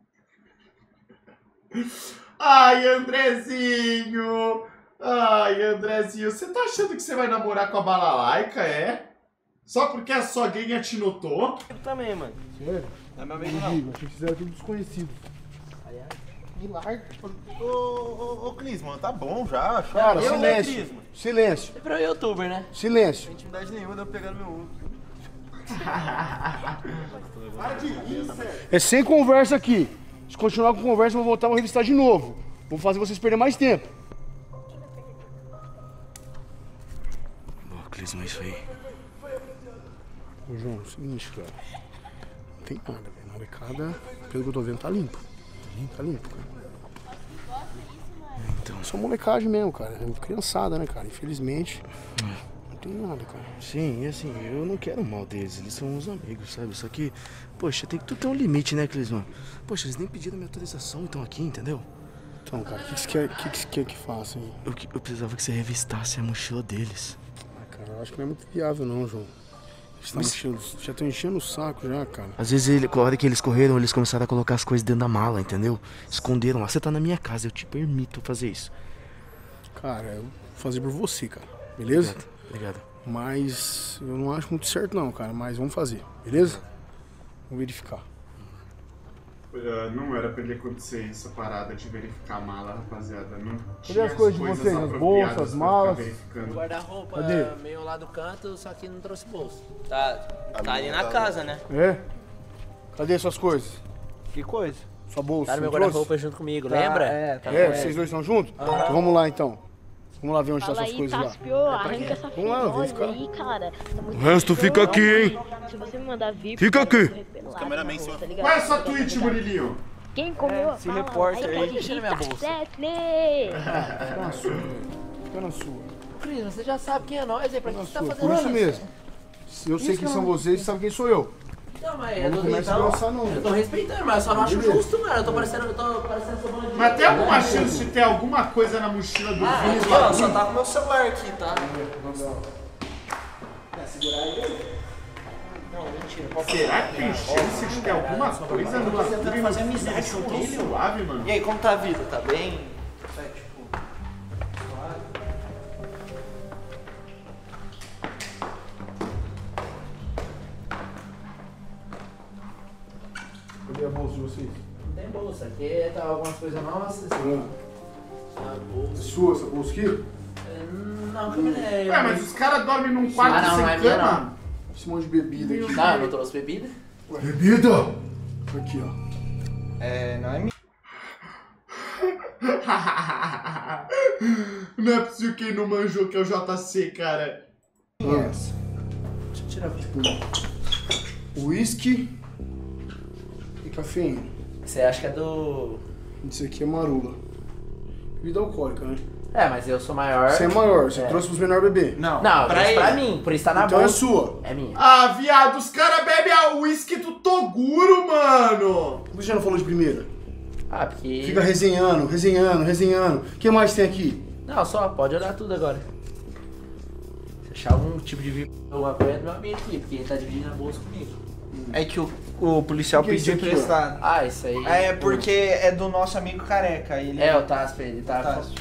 Ai, Andrezinho. Ai, Andrezinho. Você tá achando que você vai namorar com a balalaica, é? Só porque a sogrinha te notou? Eu também, mano. Sério? Não é meu amigo, Não digo, não. achei que vocês eram tudo desconhecidos. Me larga. Ô, ô, ô, Cris, mano, tá bom já. Cara, Eu, né, Cris, silêncio. mano? Silêncio. É pra youtuber, né? Silêncio. Intimidade nenhuma, deu pegando meu ovo. Para de rir, sério. É sem conversa aqui. Se continuar com conversa, eu vou voltar a revistar de novo. Vou fazer vocês perderem mais tempo. Ô, Clisma, isso aí. Ô, João, é o seguinte, cara. Não tem nada, velho. Molecada, pelo que eu tô vendo, tá limpo. Tá limpo, cara. Então. Só molecagem mesmo, cara. É criançada, né, cara? Infelizmente. Não tem nada, cara. Sim, e assim, eu não quero mal deles, eles são uns amigos, sabe? Só que, poxa, tem que tudo ter um limite, né, Clisma? Poxa, eles nem pediram minha autorização, então aqui, entendeu? Então, cara, o que, que você quer que, que, você quer que faça aí? Eu, que- eu precisava que você revistasse a mochila deles. Ah, cara, eu acho que não é muito viável, não, João. Eles tão Mas- enchendo, já estão enchendo o saco já, cara. Às vezes, ele, com a hora que eles correram, eles começaram a colocar as coisas dentro da mala, entendeu? Esconderam lá. Você tá na minha casa, eu te permito fazer isso. Cara, eu vou fazer por você, cara. Beleza? Obrigado, obrigado. Mas eu não acho muito certo não, cara. Mas vamos fazer, beleza? Vamos verificar. Uh, não era pra ele acontecer essa parada de verificar a mala, rapaziada. Não Cadê as coisas de vocês? As bolsas, as malas? O guarda-roupa Cadê? meio lá do canto, só que não trouxe bolsa. Tá, tá ali na casa, né? É? Cadê suas coisas? Que coisa? Sua bolsa? Tá no meu não trouxe? guarda-roupa junto comigo, Tá, lembra? é, tá É, com vocês ele. dois estão juntos? Aham. Então vamos lá então. Vamos lá ver onde Fala tá suas aí, coisas lá. Cáspio, arranca essa Vamos lá, vem fimose ficar. aí, cara. Tá muito O resto frio. fica aqui, hein? Se você me mandar vir, Fica cara, eu aqui. vou repelar, Os cameramen tá são- ligado? Qual é a sua Tá tweet, ligado? Murilinho? Quem comeu a se bala? reporta Ai, aí. que Deixa na minha bolsa. Stephanie! Fica na sua, velho. Fica na sua. Cris, você já sabe quem é nós, aí pra que Fica na você tá sua. fazendo Por isso mesmo. Se eu sei Isso quem que são eu não- vocês, sabe quem sou eu. Não, mas eu Não tô começa a então, grossar, não, eu tô velho. respeitando, mas eu só não acho Beleza. justo, mano. Eu tô parecendo, eu tô parecendo essa banda de... Mas tem alguma chance de ter alguma coisa na mochila do Ah, Vini? aqui, ó, só tá com o meu celular aqui, tá? Quer segurar ele? Não, mentira. Será que tem chance de ter alguma coisa no Você tentando fazer amizade com ele, suave, mano? E aí, como tá a vida? Tá bem? Tá, tipo... suave? Cadê a bolsa de vocês? Não tem bolsa, aqui tá algumas coisas nossas. A bolsa... Sua, essa bolsa aqui? Não, que eu me lembro. Ué, mas os caras dormem num quarto Ah, não, sem não é minha, cama? não. Esse monte de bebida aqui. Não, eu não trouxe bebida. Bebida? Aqui, ó. É, não é minha. Não é possível que ele não manjou que é o J C, cara. Nossa. Deixa eu tirar a Tipo, uísque e cafeína. Você acha que é do... Isso aqui é marula. Bebida alcoólica, né? É, mas eu sou maior. Você é maior, você É. trouxe pros menores beber. Não, não, pra pra, ele. pra mim, por isso tá na Então bolsa. é sua. É minha. Ah, viado, os caras bebem a uísque do Toguro, mano. Você já não falou de primeira? Ah, porque... Fica resenhando, resenhando, resenhando. O que mais tem aqui? Não, só, pode olhar tudo agora. Se achar algum tipo de vídeo, alguma coisa, é do meu amigo aqui, porque ele tá dividindo a bolsa comigo. É que o, o policial Que que é pediu isso aqui, emprestado. Ah, isso aí... É porque é do nosso amigo careca. Ele... É, o Tasper, ele tá... Tasper.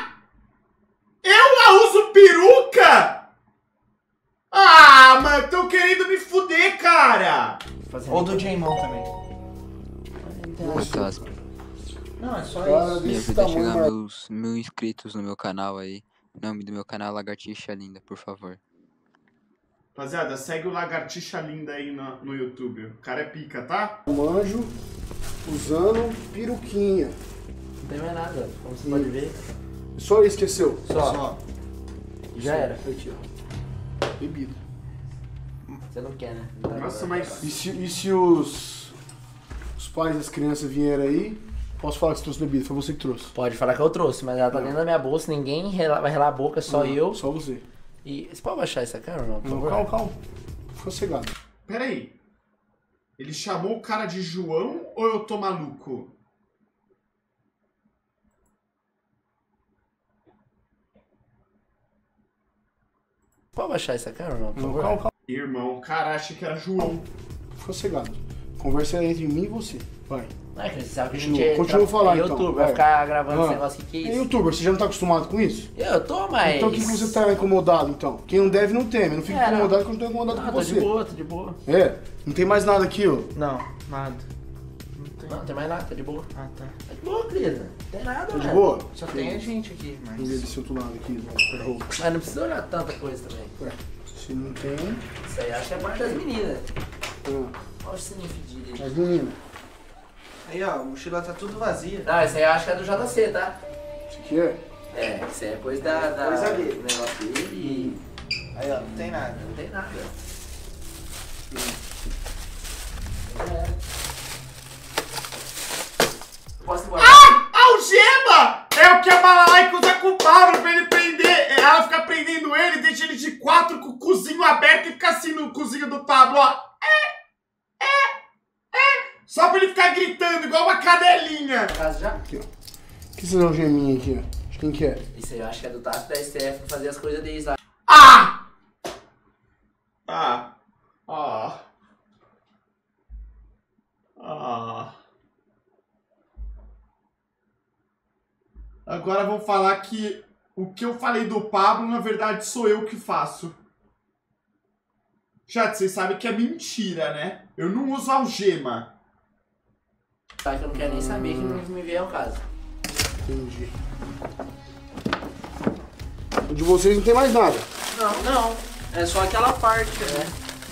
Eu a uso peruca? Ah, mano, tão querendo me fuder, cara. Ou do J-Mon também. Oi, Casper. Não, é só Cara, isso. Me desse ajuda a tamanho, chegar mas- meus mil inscritos no meu canal aí. O nome do meu canal é Lagartixa Linda, por favor. Rapaziada, segue o Lagartixa Linda aí no, no YouTube. O cara é pica, tá? Um anjo usando peruquinha. Não tem mais nada, como você pode ver. Só esqueceu? Só. Só. Já era. Aqui, ó. Bebida. Você não quer, né? Não tá Nossa, agora. mas... E se, e se os, os pais das crianças vierem aí, posso falar que você trouxe bebida? Foi você que trouxe. Pode falar que eu trouxe, mas ela tá dentro da minha bolsa, ninguém rela- vai relar a boca, só Não, eu. Só você. E você pode baixar essa câmera, não? Por Não, favor? calma, calma. Fica cegado. Pera aí. Ele chamou o cara de João ou eu tô maluco? Pode baixar essa câmera, não? Por Não, favor? calma, calma. Irmão, o cara acha que era João. Fica cegado. Conversa é entre mim e você. Vai. Não é que você sabe que a Continua, gente é, continua a falar, é então. youtuber, vai Vai. ficar gravando Ah. esse negócio aqui, que É isso? youtuber, você já não tá acostumado com isso? Eu tô, mas... Então o que que você tá incomodado, então? Quem não deve, não teme. Não fica É, não. incomodado que eu não tô incomodado Não, com tô você. de boa, tô de boa. É, não tem mais nada aqui, ó. Não, nada. Não, não tem mais nada, tá de boa. Ah, tá. Tá de boa, Cris. Não tem nada, Tá de velho. boa? Só tem a gente aqui, mas... Vamos ver desse outro lado aqui, do roupa. Mas não precisa olhar tanta coisa também. Ué, se não tem... Isso aí acho que é parte das meninas. Ah, Olha o sininho fedido aí. as meninas. Aí, ó, a mochila tá tudo vazia. Não, isso aí eu acho que é do J C, tá? Isso aqui é? É, isso aí é coisa da... da Coisa dele. do negócio dele e... Aí, ó, não tem nada. Não tem nada. Posso ir embora? Ah! Algema! É o que a Balalaica usa com o Pablo pra ele prender. Ela fica prendendo ele, deixa ele de quatro com o cozinho aberto e fica assim no cozinho do Pablo, ó. É, é, é. Só pra ele ficar gritando, igual uma cadelinha. Casa já? Aqui, ó. O que esse algeminha aqui, ó? De quem que é? Isso aí eu acho que é do Tato da S T F fazer as coisas deles lá. Ah! Ah. Ah. Ah. Agora vão falar que o que eu falei do Pablo, na verdade, sou eu que faço. Chat, vocês sabem que é mentira, né? Eu não uso algema. Tá, que eu não quero nem saber que não me veio ao caso. Entendi. O de vocês não tem mais nada. Não, não. É só aquela parte, né?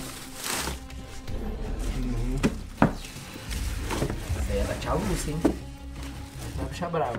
Uhum. Essa aí é da Tia Lúcia, hein? Vai puxar brava.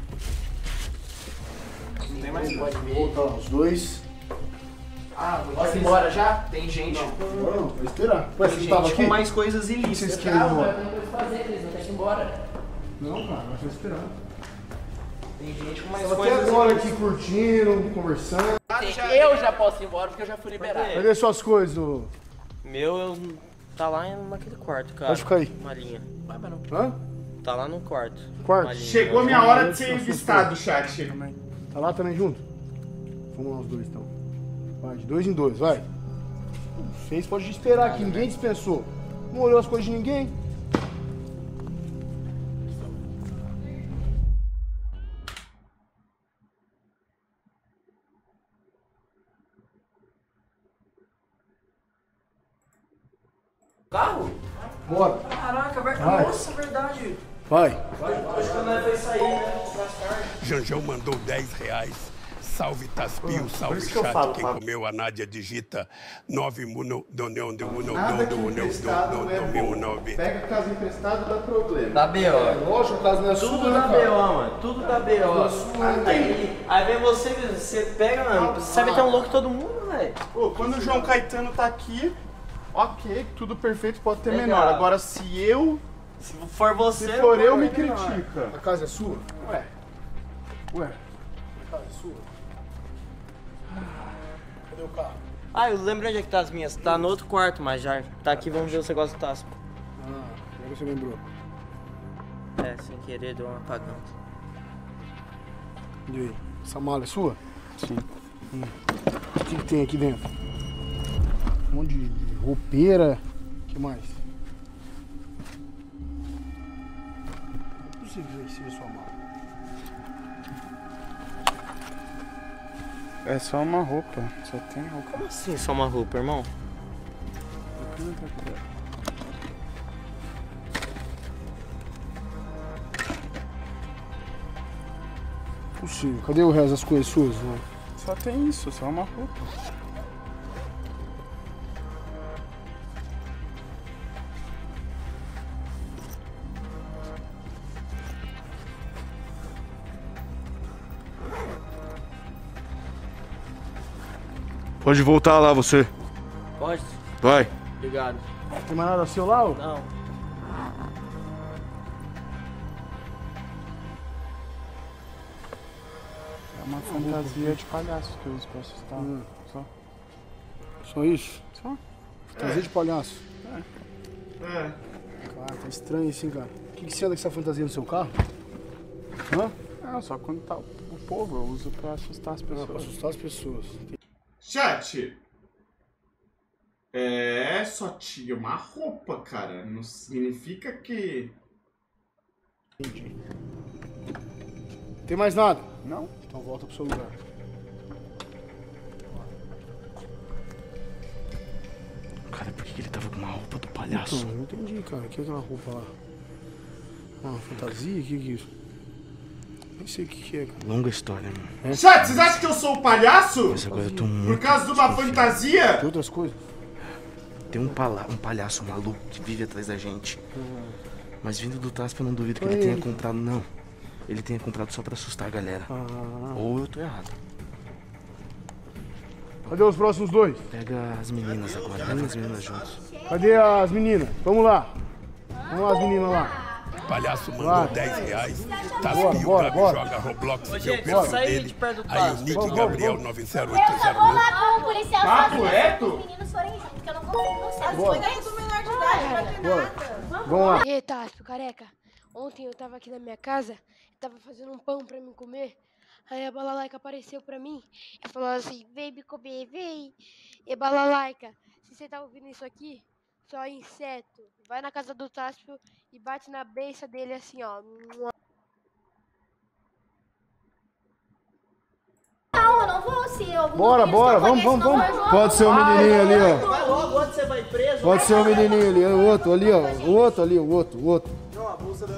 Não tem mais nada. Voltar lá, os dois. Ah, posso ir embora já? Tem gente não, com... Não, vou esperar. Ué, vocês estavam aqui? Com mais coisas ilícitas. Vocês querem ir embora? Não, não fazer, eles não querem ir embora. Não, cara, nós vamos esperar. Tem gente com mais Só coisas até agora ilícitas. aqui curtindo, conversando. Eu já posso ir embora porque eu já fui liberado. Cadê suas coisas, ô? Meu, eu... tá lá naquele quarto, cara. Pode ficar aí. Malinha. Vai, mas não. Hã? Tá lá no quarto. Quarto? Malinha. Chegou a minha hora de ser revistado, chat. Tá lá também junto? Vamos lá os dois então. Vai, de dois em dois, vai. Vocês podem esperar aqui, ninguém dispensou. Não olhou as coisas de ninguém. Carro? Bora. Caraca, ver... Vai. Nossa, verdade. Vai. Acho que nós vai sair, né? Mais tarde. Janjão mandou dez reais. Salve Taspio, Por salve isso que eu chat. falo, Quem Fábio. comeu a Nádia digita nove muno do neon do uno Nada do que do emprestado do é do bom. mil nove. Pega casa emprestada, dá problema. Dá B O. Lógico, o caso não é Tudo sua, dá né, B O, cara? mano. Tudo dá B O. Aí, aí vem você, você pega, mano. Você sabe ter um louco todo mundo, velho. Pô, quando o João Caetano tá aqui, ok, tudo perfeito, pode ter Legal. menor. Agora, se eu... Se for você... Se for eu, me menor. critica. A casa é sua? Ué. Ué. A casa é sua? Cadê o carro? Ah, eu lembro onde é que tá as minhas. Tá no outro quarto, mas já tá aqui, vamos ver o negócio do Tasco. Ah, agora você lembrou. É, sem querer, deu um apagão. E aí? Essa mala é sua? Sim. Hum. O que, que tem aqui dentro? Um monte de roupeira. O que mais? Você vê aí, se vê sua mala. É só uma roupa, só tem roupa. Como assim só uma roupa, irmão? Possível. Cadê o resto das coisas suas? Né? Só tem isso, só uma roupa. Pode voltar lá, você. Pode? Vai. Obrigado. Tem mais nada seu lá? Ó? Não. É uma fantasia de palhaço que eu uso pra assustar. Hum. Só. Só isso? Só. Fantasia É. de palhaço? É. É. Cara, tá estranho assim, cara. O que, que você anda com essa fantasia no seu carro? Hã? Não, só quando tá o povo, eu uso pra assustar as pessoas. Ah, pra assustar as pessoas. Chat. É, só tinha uma roupa, cara. Não significa que... Entendi. Tem mais nada? Não. Então volta pro seu lugar. Cara, por que que ele tava com uma roupa do palhaço? Então, não entendi, cara. O que é aquela roupa lá? Uma fantasia? O que que é isso? Nem sei o que que é, cara. Longa história, mano. É? Chat, vocês acham que eu sou o palhaço? Mas agora eu tô Por muito causa de uma desconfiado. fantasia? Tem outras coisas? Tem um, pala um palhaço maluco que vive atrás da gente. Mas vindo do Taspa, eu não duvido que Foi ele tenha ele. comprado, não. Ele tenha comprado só pra assustar a galera. Ah. Ou eu tô errado. Cadê os próximos dois? Pega as meninas agora, leva as meninas juntos. Cadê as meninas? Vamos lá. Vamos lá, as meninas lá. Palhaço mandou Lá. dez reais. Bora, Taspio bora, Gabi bora. joga Roblox, Ô, seu gente, perfil sai dele. de perto do Aí o Tasco. Nick Vamos, Gabriel vamos, nove zero Eu oito só zero vou um. lá com o policial Papo sozinho reto? se os meninos forem juntos, porque eu não confio no céu. Bora. Eu sou menor de idade, não vai ter Bora. nada. Vamos lá. E Taspo, careca, ontem eu tava aqui na minha casa, tava fazendo um pão pra mim comer, aí a Balalaica apareceu pra mim e falou assim, vem me comer, vem. E Balalaica, se você tá ouvindo isso aqui, só inseto, vai na casa do Taspo e bate na beça dele assim, ó. Não, eu não vou, se eu... Bora, bora, vamos, vamos, vamos. Pode ser o menininho ali, ó. Vai logo, onde você vai preso? Pode ser o menininho ali, o outro ali, ó. O outro ali, o outro, o outro. Não, a bolsa da Ana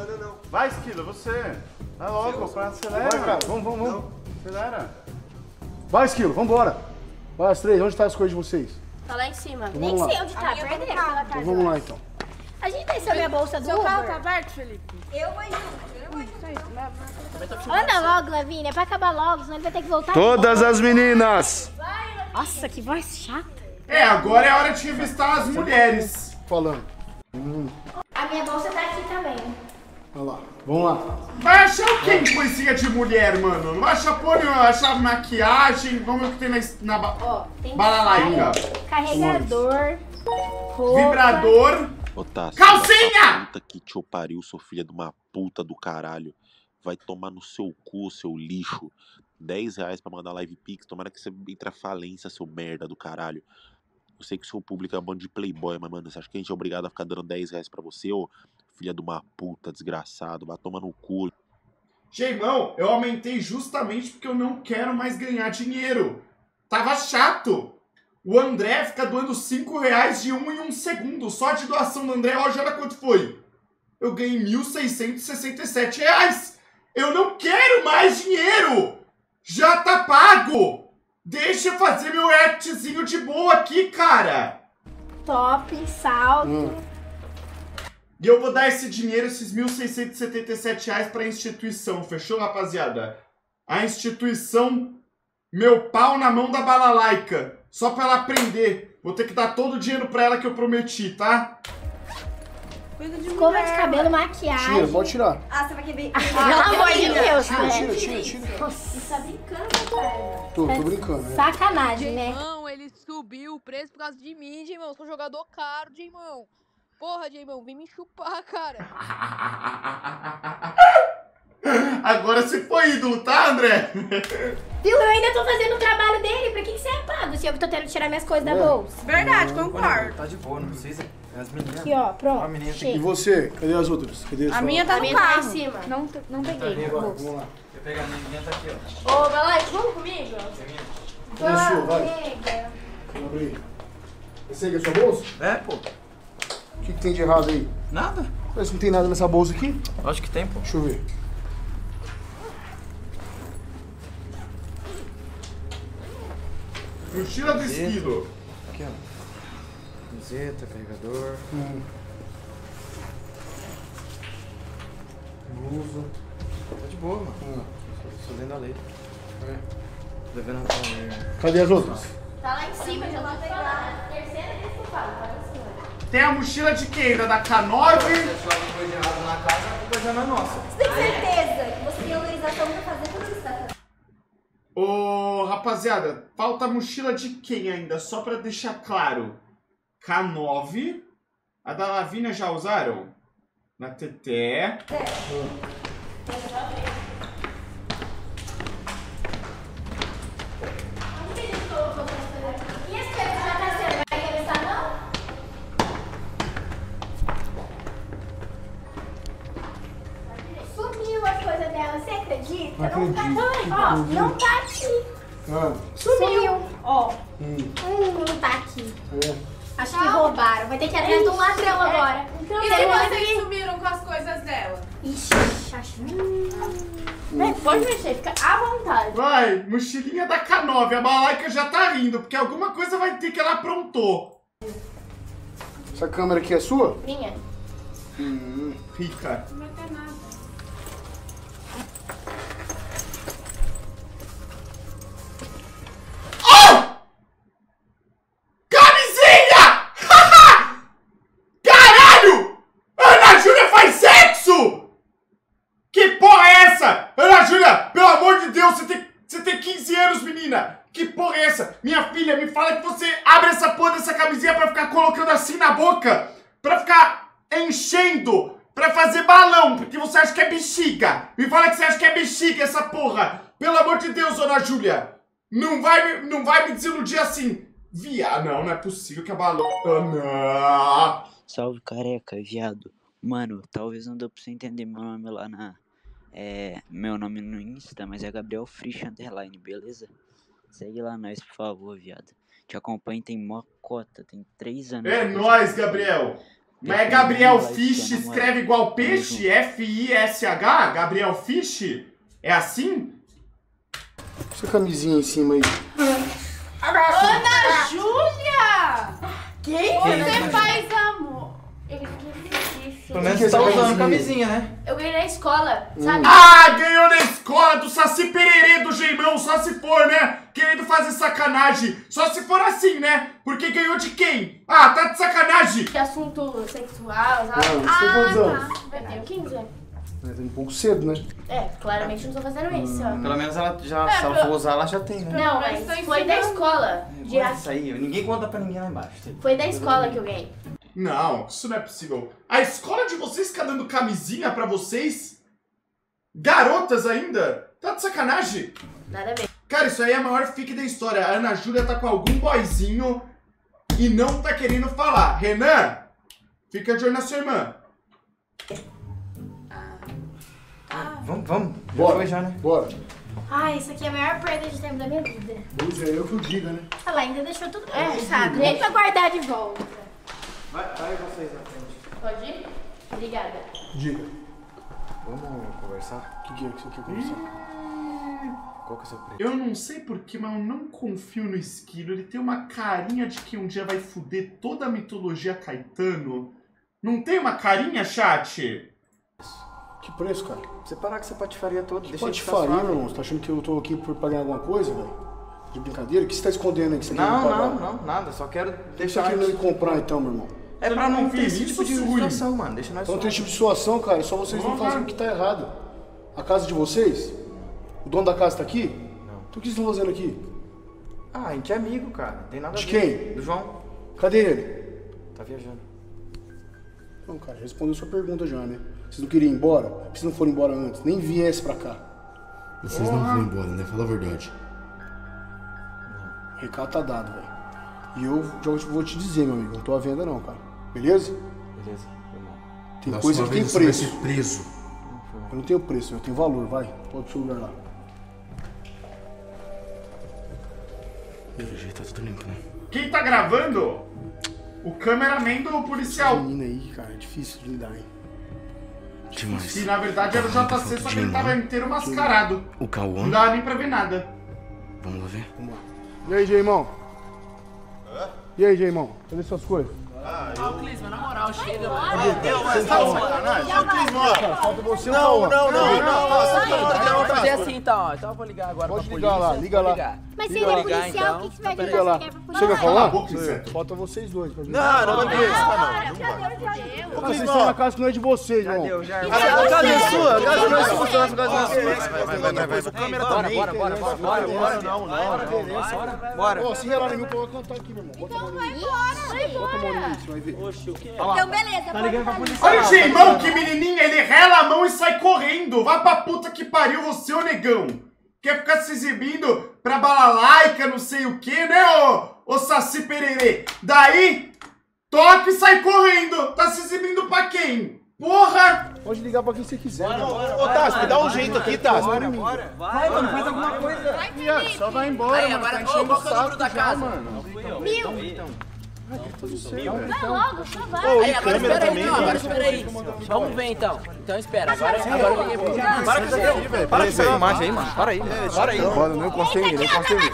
Vai, Esquilo, você. Vai logo, acelera. Vai, cara, vamos, vamos, vamos. Acelera. Vai, Esquilo, vambora. Vai, as três, onde tá as coisas de vocês? Tá lá em cima. Então, Nem vamos sei lá. onde tá, perderam pela casa. Então vamos lá, então. A gente desceu minha bolsa do Seu Uber. carro tá aberto, Felipe? Eu vou junto. Eu vou junto. Anda logo, Lavínia, é pra acabar logo, senão ele vai ter que voltar. Todas as meninas! Nossa, que voz chata. É, agora é hora de revistar as mulheres. Falando. Hum. A minha bolsa tá aqui também. Olha lá, vamos lá. Vai achar o que em coisinha de mulher, mano? Não vai achar porra nenhuma, vai achar maquiagem, vamos ver o que tem na, na ba Ó, tem balalaica. carregador, roupa. Vibrador. Otávio, Calcinha! Puta que te pariu, sua filha de uma puta do caralho. Vai tomar no seu cu, seu lixo. dez reais pra mandar live pix. Tomara que você entre a falência, seu merda do caralho. Eu sei que o seu público é um bando de playboy, mas, mano, você acha que a gente é obrigado a ficar dando dez reais pra você, ô filha de uma puta, desgraçado? Vai tomar no cu. Geimão, eu aumentei justamente porque eu não quero mais ganhar dinheiro. Tava chato. O André fica doando cinco reais de um em um segundo. Só de doação do André, hoje olha quanto foi. Eu ganhei mil seiscentos e sessenta e sete reais. Eu não quero mais dinheiro. Já tá pago. Deixa eu fazer meu actzinho de boa aqui, cara. Top, salto. Hum. E eu vou dar esse dinheiro, esses mil seiscentos e setenta e sete reais pra instituição. Fechou, rapaziada? A instituição Meu Pau na Mão da Balalaica. Só pra ela aprender. Vou ter que dar todo o dinheiro pra ela que eu prometi, tá? Escova de cabelo, maquiagem. Tira, pode tirar. Ah, você vai querer... Ah, pelo amor de Deus, Tira, né? tira, tira, tira. Nossa, você tá brincando, cara. Tô, tô brincando, né? Sacanagem, né? Não, ele subiu o preço por causa de mim, Jaimão. Sou jogador caro, Jaimão. Porra, Jaimão, vem me chupar, cara. Agora você foi ídolo, tá, André? Viu? Eu ainda tô fazendo o trabalho dele. Pra que que você é pago se eu que tô tendo que tirar minhas coisas da bolsa? Verdade, concordo. Tá de boa, não precisa. As meninas. Aqui, ó, pronto. A menina Chega. E você? Cadê as outras? Cadê as A minha tá A no minha tá carro. em cima. Não, não peguei. Tá agora, bolsa. vamos lá. Eu pegar a minha, tá aqui, ó. Ô, Balai, vamos comigo? Cadê a sua? Vai. Chega. Abre aí. Esse aí que é a sua bolsa? É, pô. O que, que tem de errado aí? Nada. Parece que não tem nada nessa bolsa aqui. Acho que tem, pô. Deixa eu ver. Mochila do esquilo. Aqui, ó. Camiseta, carregador. Hum. Blusa. Tá de boa, mano. Hum. Só dentro da lei. É. Devendo a... Cadê as outras? Tá lá em cima, já tô pegando. Terceira vez que eu falo, tá lá em cima. Tem a mochila de quem? Da da K nove? Se a pessoa não coisa errada na casa, a culpa já não é nossa. Você tem certeza que você tem autorização pra fazer tudo isso, tá? Ô, rapaziada, falta a mochila de quem ainda? Só pra deixar claro. K nove. A da Lavínia já usaram? Na Teté. E esse tempo já tá sendo? Vai começar, não? Sumiu as coisas dela, você acredita? Não acredito. Tá, ó, não tá aqui. Ah. Sumiu. Ó. Hum. Hum, não tá aqui. É. Acho que roubaram. Vai ter que ir atrás de um ladrão agora. Então, E se vocês sumiram com as coisas dela? Ixi, acho. Hum. Hum. Pode mexer, fica à vontade. Vai, mochilinha da K nove. A Malaika já tá rindo, porque alguma coisa vai ter que ela aprontou. Essa câmera aqui é sua? Minha. Hum, rica. Não vai ter nada. Camisinha! Caralho! Ana Júlia faz sexo! Que porra é essa? Ana Júlia, pelo amor de Deus, você tem, você tem quinze anos, menina! Que porra é essa? Minha filha, me fala que você abre essa porra dessa camisinha pra ficar colocando assim na boca, pra ficar enchendo, pra fazer balão, porque você acha que é bexiga. Me fala que você acha que é bexiga essa porra. Pelo amor de Deus, Ana Júlia. Não vai, não vai me desiludir assim. Viado, não, não é possível que a balão... Ah, não. Salve, careca, viado. Mano, talvez não dê pra você entender meu nome lá na... É... Meu nome no Insta, mas é Gabriel Frisch Underline, beleza? Segue lá nós, por favor, viado. Te acompanho, tem mó cota, tem três anos. É nóis, Gabriel. Mas é Gabriel Fish, escreve igual peixe? F I S H? Gabriel Fish? É assim? Essa camisinha em cima aí. Ana Júlia! Quem você faz amor? Pelo menos você tá usando camisinha, né? Eu ganhei na escola, sabe? Ah, ganhou na escola do Saci Pererê do Geimão, só se for, né? Querendo fazer sacanagem. Só se for assim, né? Porque ganhou de quem? Ah, tá de sacanagem. Que assunto sexual, sabe? Não, você tem quantos anos? Eu tenho quinze anos. É um pouco cedo, né? É, claramente não tô fazendo isso, ó. Pelo menos ela já, É, se ela for usar, ela já tem, né? Não, mas foi da escola. De... Isso aí, ninguém conta pra ninguém lá embaixo. Foi da escola que eu ganhei. Não, isso não é possível. A escola de vocês fica dando camisinha pra vocês? Garotas ainda? Tá de sacanagem? Nada a ver. Cara, isso aí é a maior fique da história. A Ana Júlia tá com algum boyzinho e não tá querendo falar. Renan, fica de olho na sua irmã. Vamos, vamos. Bora, Foi já, né? Bora. Ah, isso aqui é a maior perda de tempo da minha vida. Pois é, eu que o diga, né? Ela ainda deixou tudo. É, sabe? Nem pra guardar de volta. Vai, vai vocês na frente. Pode ir? Obrigada. Diga. Vamos conversar? O que, que é que você quer conversar? Qual que é o seu preço? Eu não sei porquê, mas eu não confio no Esquilo. Ele tem uma carinha de que um dia vai foder toda a mitologia Caetano. Não tem uma carinha, chat? Que preço, cara? Você parar com essa patifaria toda. Que Deixa a gente ficar patifaria, suave. meu irmão? Você tá achando que eu tô aqui por pagar alguma coisa, velho? De brincadeira? O que você tá escondendo aí que você quer me Não, pagar? não, não, nada. Só quero Você tá deixar... querendo me comprar então, meu irmão? É pra não ter esse tipo de situação, mano. Deixa nós Então não tem suave. tipo de situação, cara. Só vocês não fazem o que tá errado. A casa de vocês? O dono da casa tá aqui? Não. Então o que vocês estão fazendo aqui? Ah, a gente é amigo, cara. Não tem nada De a ver. quem? Do João. Cadê ele? Tá viajando. Não, cara, respondeu sua pergunta já, né? Vocês não queriam ir embora? Por que vocês não foram embora antes? Nem viesse pra cá. Vocês não vão embora, né? Fala a verdade. O recado tá dado, velho. E eu já vou te dizer, meu amigo, não tô à venda não, cara. Beleza? Beleza. Tem Da coisa sua que tem vez você vai preço. ser preso. Eu não tenho preço, eu tenho valor, vai. Pode pro seu lugar lá. Pelo jeito, tá tudo limpo, né? Quem tá gravando? O cameraman do policial. Essa menina aí, cara, é difícil de lidar, hein? Demais. E na verdade era o J C, só que ele tava inteiro mascarado. O Cauã? Não dava nem pra ver nada. Vamos lá ver? Vamos lá. E aí, Geimão? E aí, Geimão? Cadê suas coisas? Ah, o Clisma, na moral, chega, mano. Vocês tá de sacanagem? Cara, falta você e o Não, Cauã. não, não, não, não, não. vamos fazer assim então, ó. Então eu vou ligar agora Pode pra ligar polícia. lá, liga Vou lá. ligar. Mas se Liga ele é lá. policial, o que que você vai Liga dizer? lá. Você quer pra Você quer polícia? falar? Cala a boca, Zé. Falta vocês dois. pra mim. Não, não vai ter isso, não. Ô, Vocês estão na casa que não é de vocês, irmão. Deu, já. A casa é sua, a casa não é sua, você vai ficar Vai, assim. vai, vai, vai, vai, vai. O câmera Bora, também. bora, bora, bora, bora, bora, não, não, Bora. Bora. Ó, se relar em mim, eu vou cantar aqui, meu irmão. Bota a mão em mim. Bota a mão em mim, você vai ver. Oxe, o que é? Então, beleza. Tá ligando pra polícia. Olha o Geimão, que menininha, ele rela a mão e sai correndo. Vai pra puta que pariu você, ô negão. Quer ficar se exibindo pra balalaica, não sei o que, né, ô, ô Saci Pererê? Daí, toca e sai correndo. Tá se exibindo pra quem? Porra! Pode ligar pra quem você quiser, meu irmão. Ô, Tassi, me dá um jeito aqui, Tassi. Bora, bora. Vai, mano, faz alguma coisa. Vai, Felipe. Só vai embora, Aí, mano. agora, Tá ô, enchendo qual o que é o número saco da já, casa? mano. Então, então. Vai logo, só vai. Aí, agora espera aí, não, agora espera aí. Vamos ver então. Então espera, agora, agora eu liguei pro... Para com isso aí, velho. Para com essa imagem aí, mano. Para aí. Para aí. Bora, não encostei nele, não encostei nele.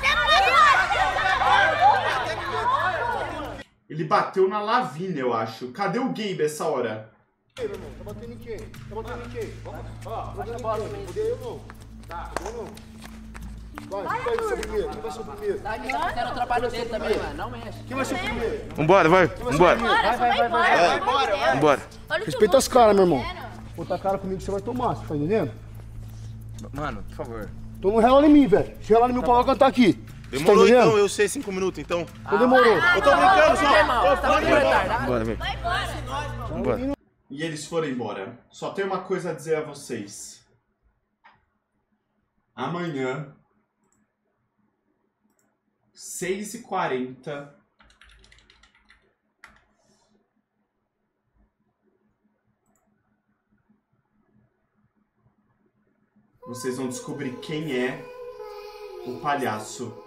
Ele bateu na Lavínia, eu acho. Cadê o Gabe essa hora? Tá batendo em quem? Tá batendo em quem? Ó, tá batendo em quem? Fudeu eu não. Tá, eu não. Vai, quem vai ser o primeiro? Quem vai ser o primeiro? Tá aqui, tá fazendo o trabalho dele também, mano. Não mexe. Quem vai ser o primeiro? Vambora, vai. Vambora. Vai, vai, vai, vai. Vambora. Respeita as caras, meu irmão. Botar cara comigo você vai tomar, você tá entendendo? Mano, por favor. Então não rela em mim, velho. Se relar em mim, o pau vai cantar aqui. Você tá Demorou entendendo? então, eu sei cinco minutos então. Então demorou. Eu tô brincando só. Tá muito retardado. Bora, vem. Vambora. E eles foram embora. Só tenho uma coisa a dizer a vocês. Amanhã, seis e quarenta, vocês vão descobrir quem é o palhaço